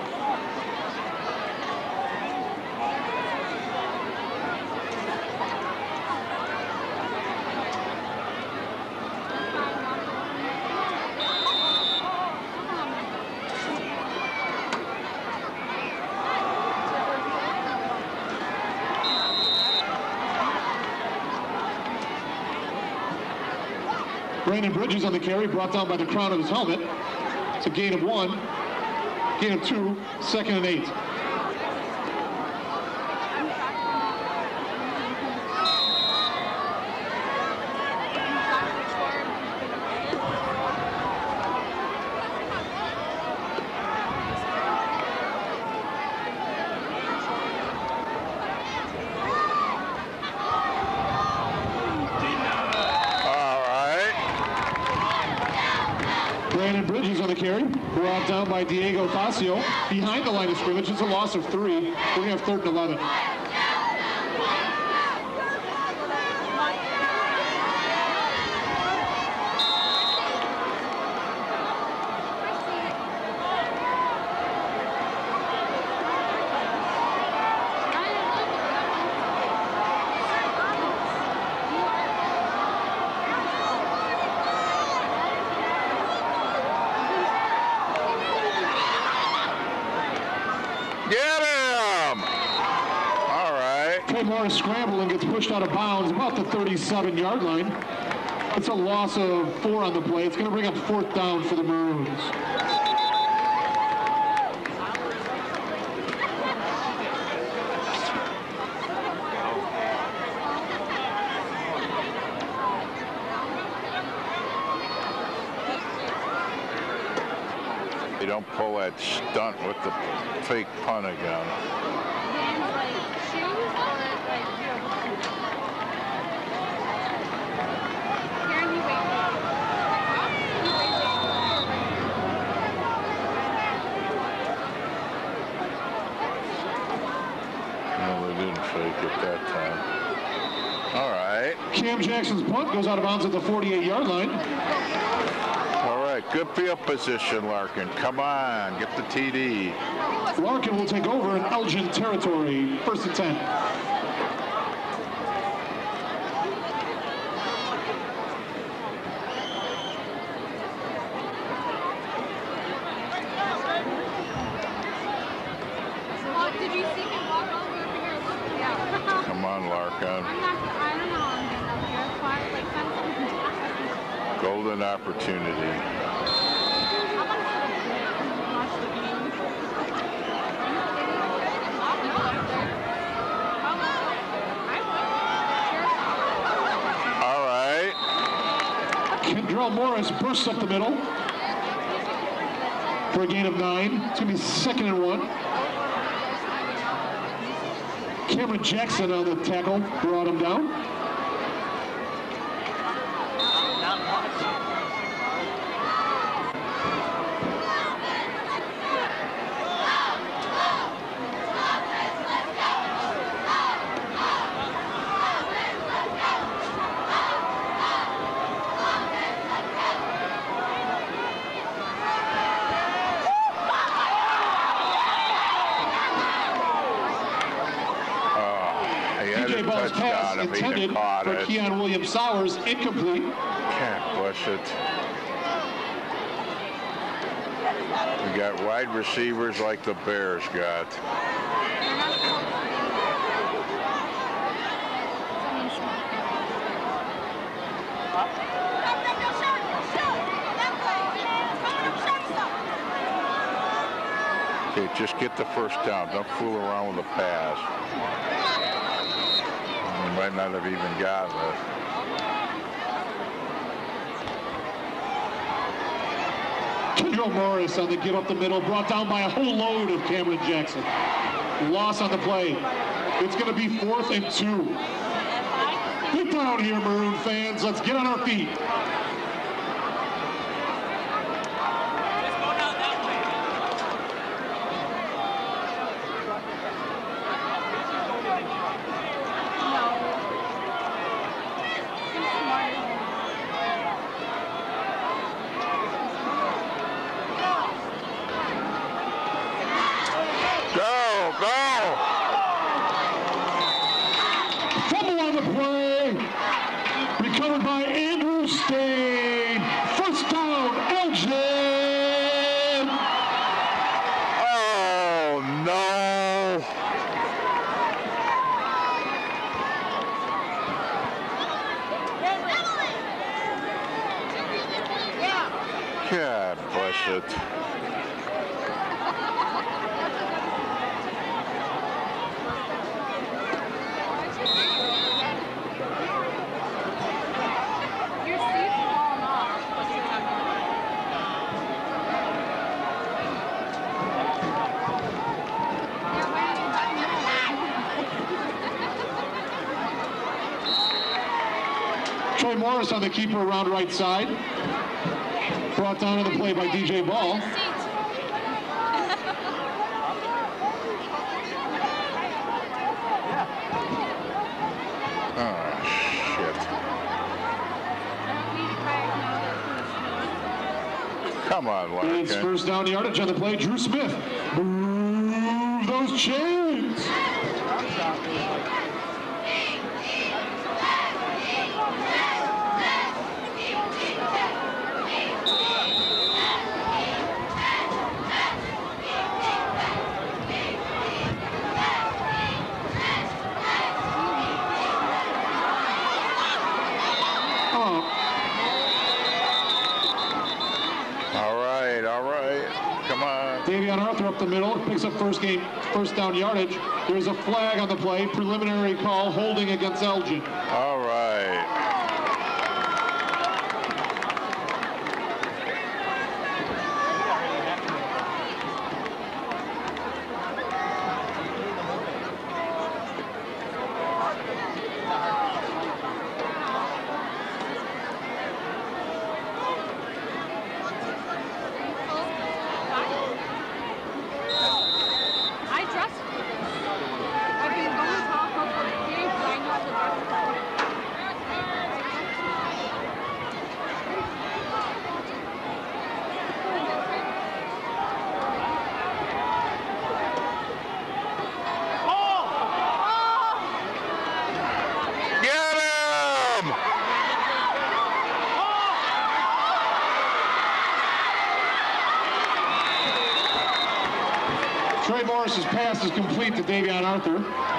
Brandon Bridges on the carry, brought down by the crown of his helmet. It's a gain of one, gain of two, second and eight. Carry, brought down by Diego Facio. Behind the line of scrimmage, it's a loss of three. We're going to have third and eleven. Morris scrambled and gets pushed out of bounds about the thirty-seven yard line. It's a loss of four on the play. It's going to bring up fourth down for the Maroons. You don't pull that stunt with the fake punt again. At that time. All right. Cam Jackson's punt goes out of bounds at the forty-eight yard line. All right, good field position, Larkin. Come on, get the T D. Larkin will take over in Elgin territory, first and ten. Golden opportunity. All right. Kendrell Morris bursts up the middle for a gain of nine. It's going to be second and one. Cameron Jackson on the tackle brought him down. Intended for Keon Williams Sowers, incomplete. Can't push it. We got wide receivers like the Bears got. just get the first down. Don't fool around with the pass. You might not have even gotten it. Nomo Morris on the give up the middle, brought down by a whole load of Cameron Jackson. Loss on the play. It's going to be fourth and two. Get down here, Maroon fans. Let's get on our feet. God bless it. Your seat's falling off. Troy Morris on the keeper around right side. Brought down on the play by D J Ball. Oh, shit. Come on, Larkin. It's first down yardage on the play. Drew Smith. Move those chains. Up the middle, picks up first game, first down yardage. There's a flag on the play, preliminary call, holding against Elgin. All right. Trey Morris's pass is complete to Davion Arthur.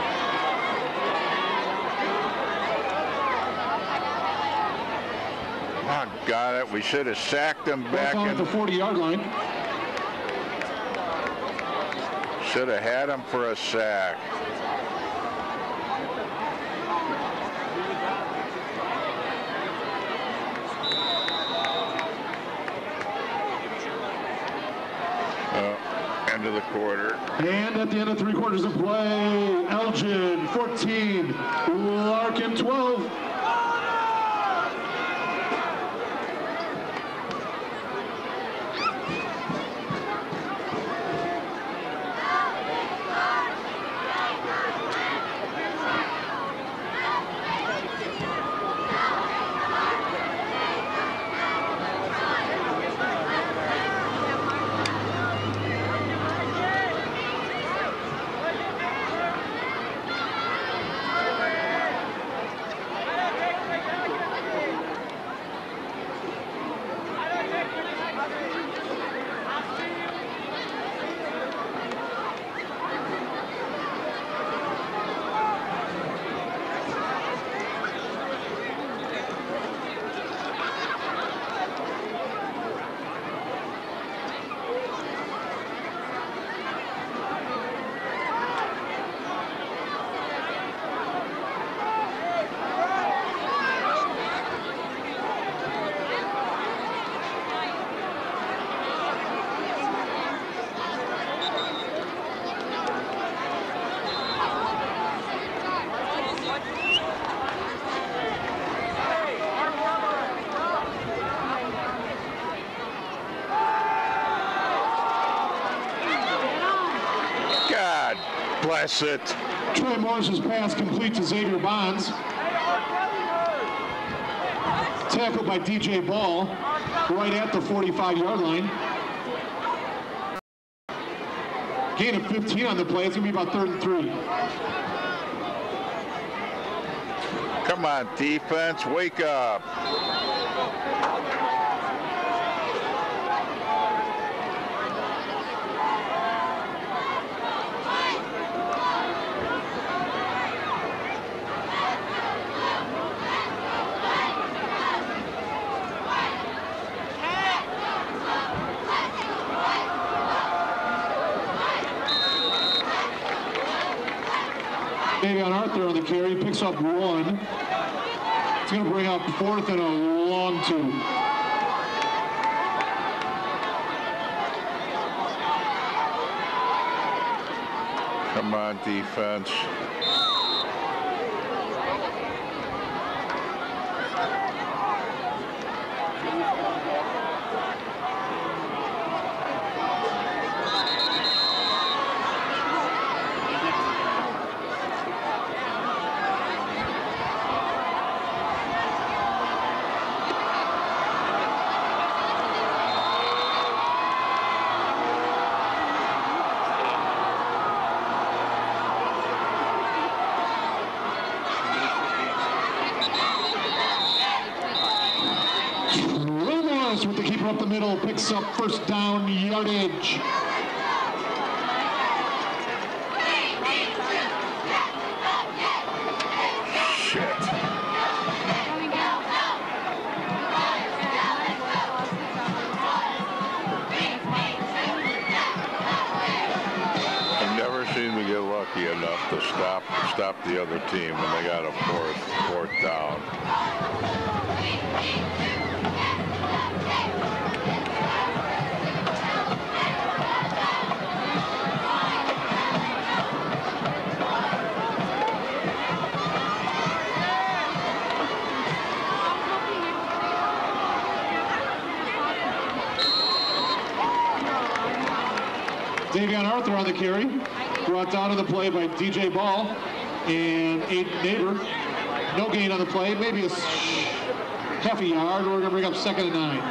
Oh, got it. We should have sacked him back in at the forty-yard line. Should have had him for a sack. End of the quarter. And at the end of three quarters of play, Elgin fourteen, Larkin twelve. Bless it. Troy Morris's pass complete to Xavier Bonds. Tackled by D J Ball right at the forty-five yard line. Gain of fifteen on the play. It's going to be about third and three. Come on, defense, wake up. Davion Arthur on the carry, picks up one. It's going to bring up fourth and a long two. Come on, defense. With the keeper up the middle, picks up first down yardage. Shit. I've never seen me get lucky enough to stop stop the other team when they got a fourth fourth down. Davion Arthur on the carry, brought down to the play by D J Ball and Aiden Neighbor. No gain on the play, maybe a half a yard. We're going to bring up second and nine.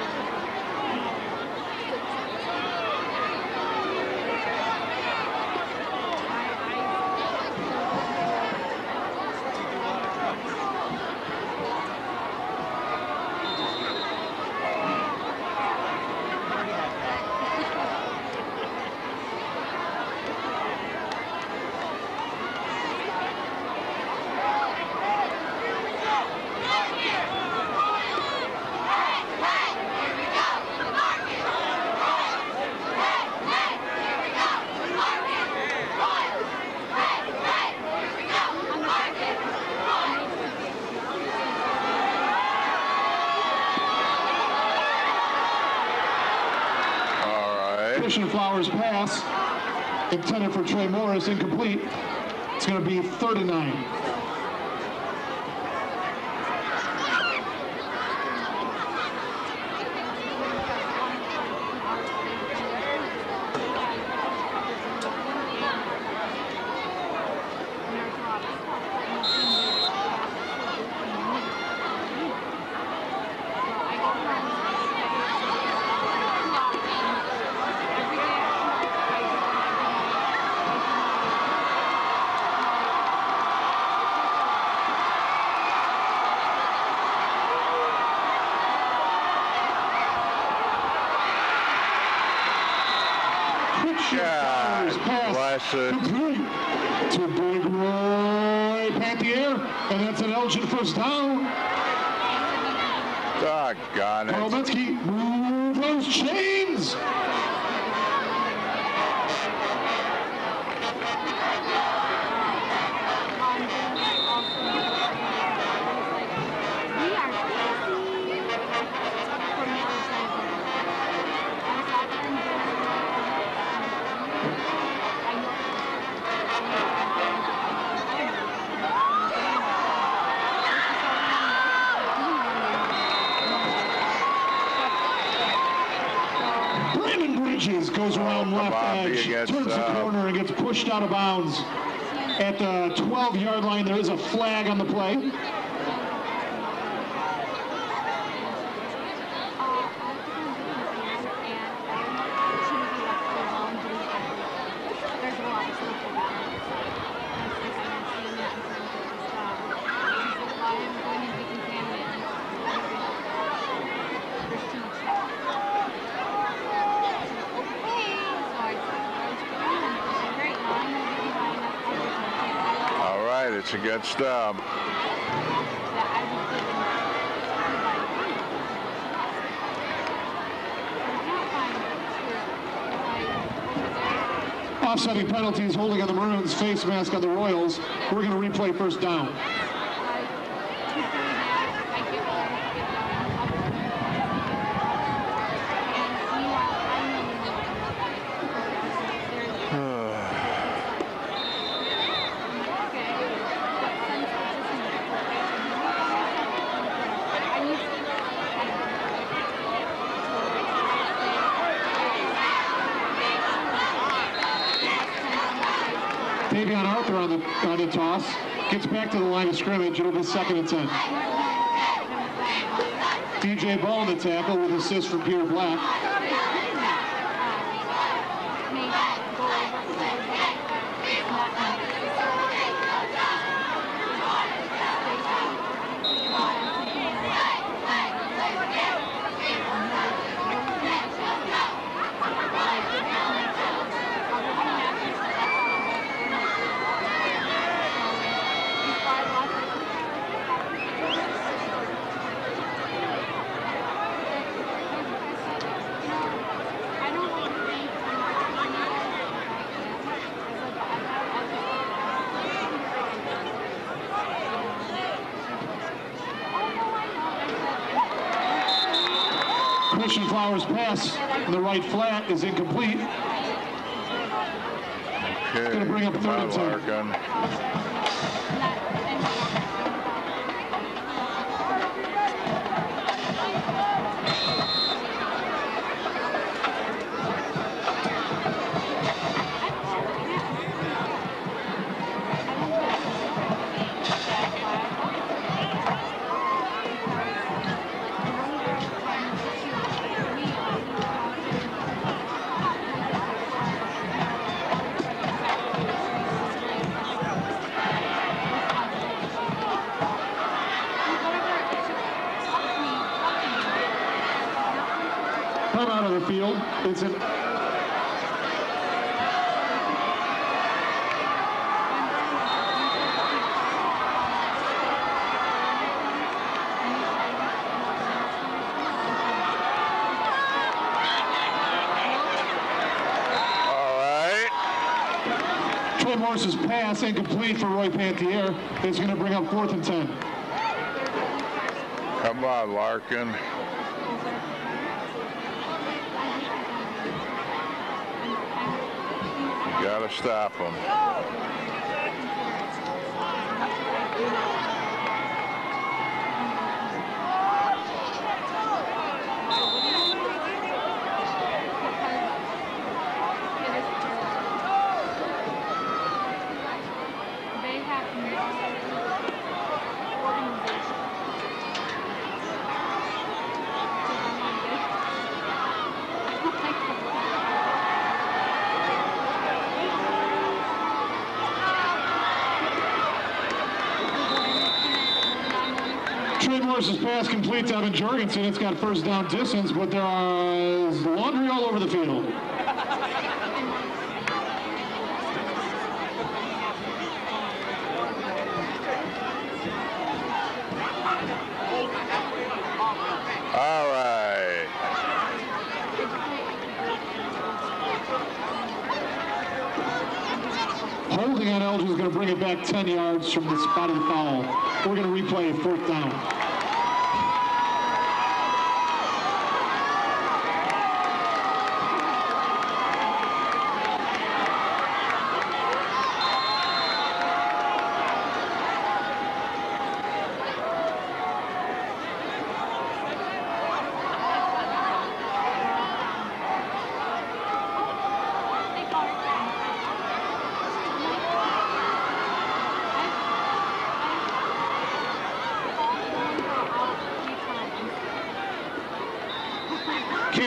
Flowers pass intended for Trey Morris, incomplete. It's going to be third and nine. Complete to Big Roy Panthier, and that's an Elgin first down. Doggone it. Karoletsky, move those chains. goes around Oh, left on, edge, against, turns the uh, corner and gets pushed out of bounds. At the twelve yard line, there is a flag on the play. It's against them. Offsetting penalties, holding on the Maroons, face mask on the Royals. We're going to replay first down. On the, on the toss, gets back to the line of scrimmage. It'll be second and ten. D J Ball on the tackle with assist from Peter Black. Flowers pass in the right flat is incomplete. Okay, it's going to bring up third and ten. Larkin. Come out of the field. It's an Troy Morris's pass incomplete for Roy Pantier. It's going to bring up fourth and ten. Come on, Larkin. You gotta stop him. Morris's pass completes out in Jorgensen. It's got first down distance, but there is laundry all over the field. All right. Holding on Elgin is going to bring it back ten yards from the spot of the foul. We're going to replay fourth down.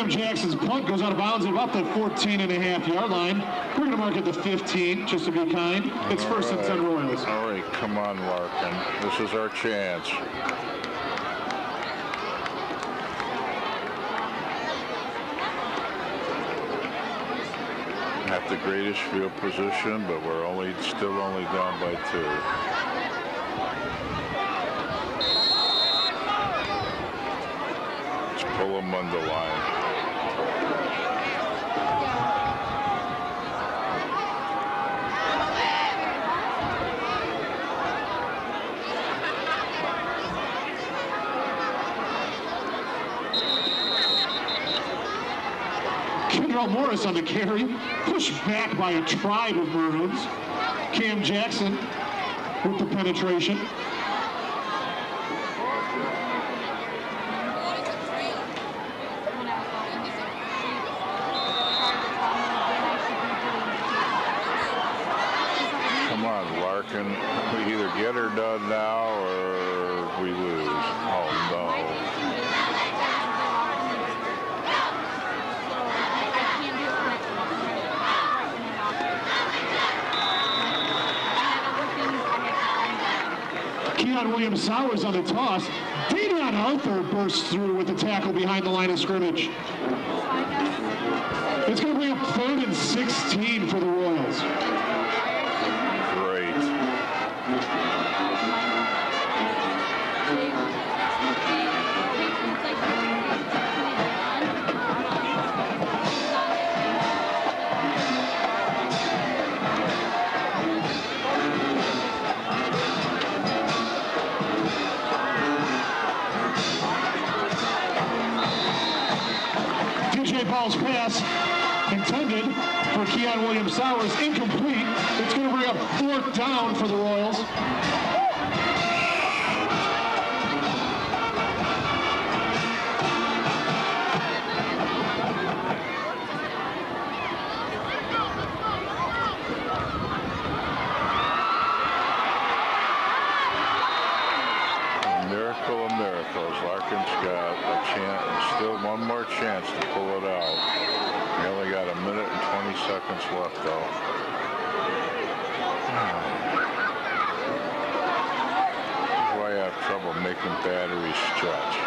Cam Jackson's punt goes out of bounds at about the fourteen and a half yard line. We're going to mark it the fifteen, just to be kind. It's All first right. and ten Royals. All right, come on, Larkin. This is our chance. Not the greatest field position, but we're only still only down by two. Let's pull them on the line. Nomo Morris on the carry, pushed back by a tribe of Maroons. Cam Jackson with the penetration. Come on, Larkin. We either get her done now or we lose. Oh, no. Williams Sowers on the toss. Davion Arthur bursts through with the tackle behind the line of scrimmage. It's going to bring up third and sixteen for the Royals. Great. Ball's pass intended for Keon Williams Sowers, incomplete. It's going to bring up fourth down for the Royals. Miracle of miracles. Larkin's got a chance, still one more chance to pull it out. We only got a minute and twenty seconds left, though. This is why I have trouble making batteries stretch.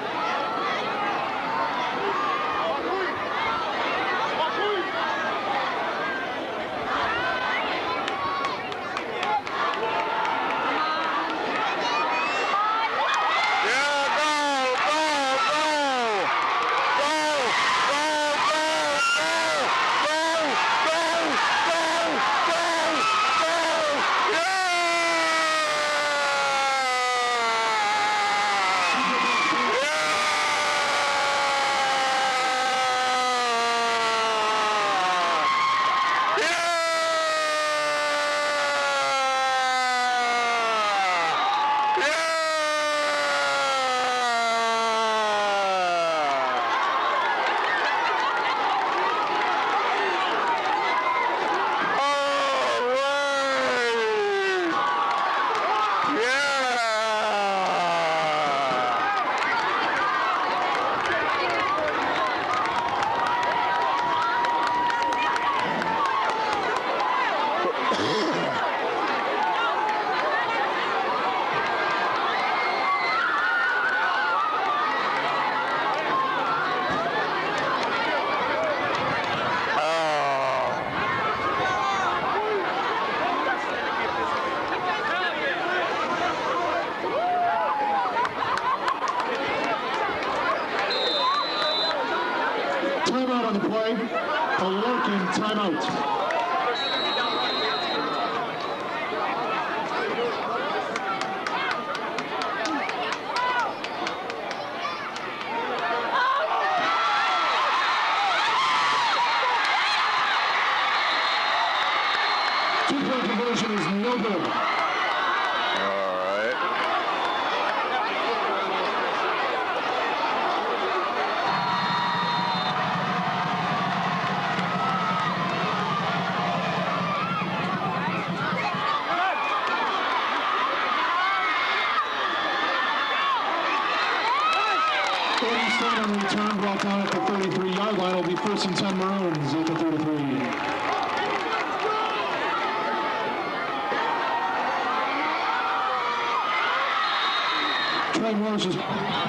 Timeout on the play. A Larkin timeout. Two-point conversion is no good. forty-seven on the return, brought down at the thirty-three yard line. It'll be first and ten Maroons at the thirty-three. Trey Morris is...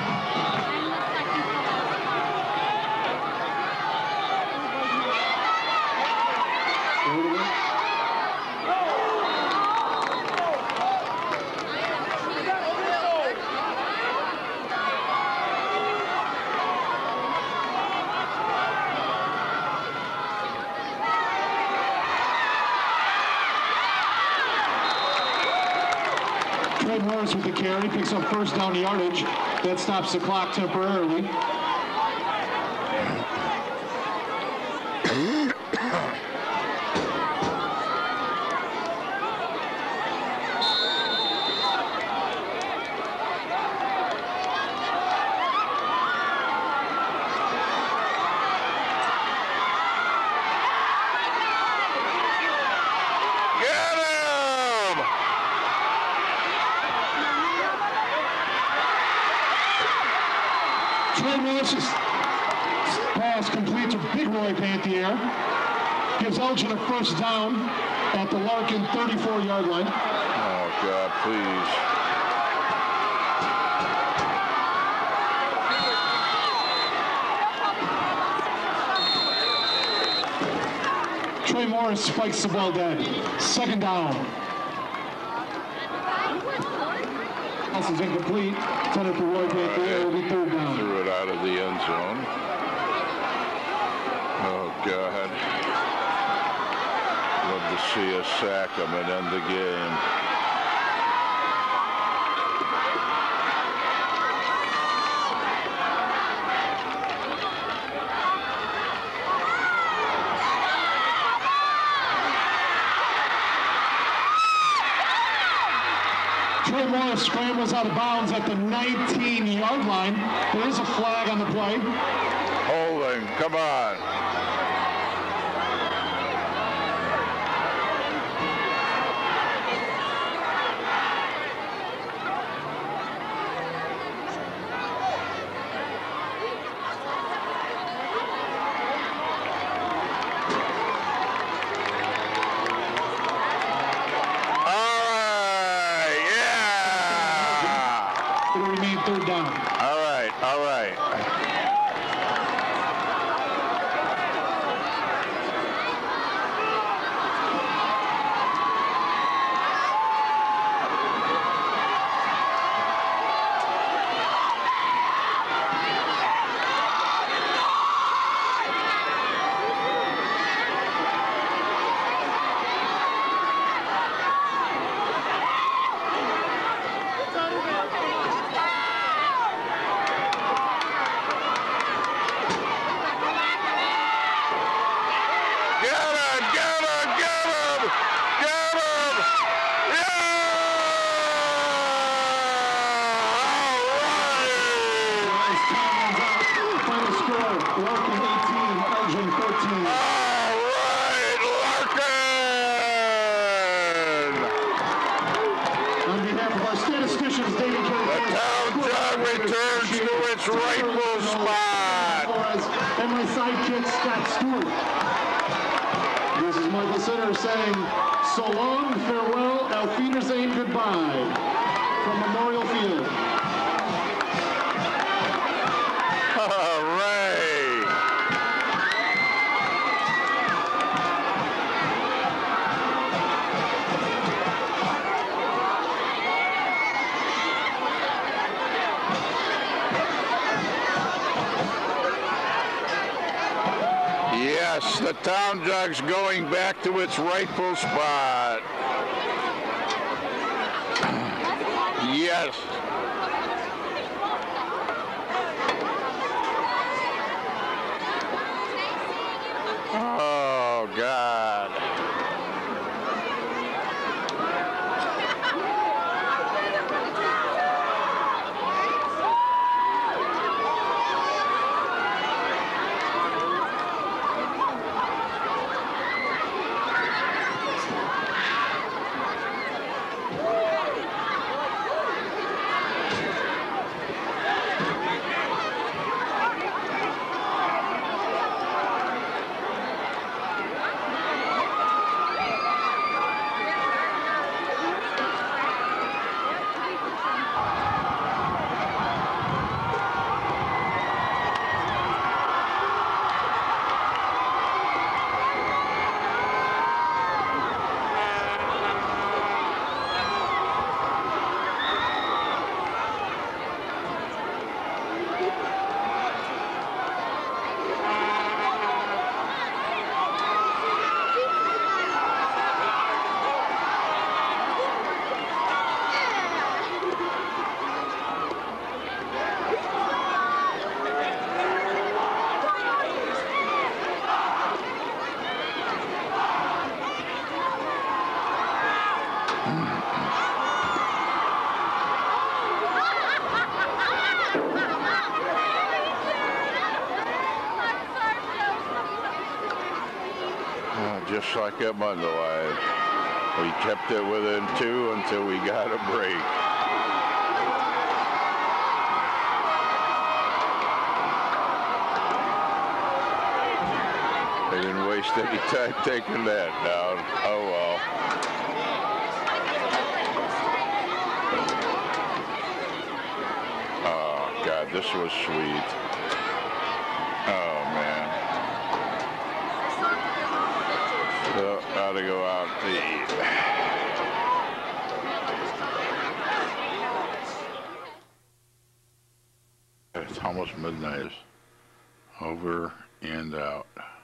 Morris with the carry, picks up first down yardage. That stops the clock temporarily. Pass complete to Big Roy Panthier. Gives Elgin a first down at the Larkin thirty-four yard line. Oh, God, please. Trey Morris spikes the ball dead. Second down. Pass is incomplete. Intended for Roy Panthier. It'll be third down. Threw it out of the end zone. Oh, God. Love to see us sack him and end the game. Trey Morris scrambles out of bounds at the nineteen yard line. There is a flag on the play. Holding, come on. Larkin eighteen, Elgin thirteen. All right, Larkin! On behalf of our statisticians, David Kerr, the town jug returns to its rightful spot. And my sidekick, Scott Stewart. This is Michael Sitter saying, so long, farewell, auf Wiedersehen, goodbye, from Memorial Field. Yes, the town jug's going back to its rightful spot. Yes. Oh, God. just like at Mundelein. We kept it within two until we got a break. They didn't waste any time taking that down. Oh well. Oh God, this was sweet. Oh man. So, gotta go out to eat. It's almost midnight. Over and out.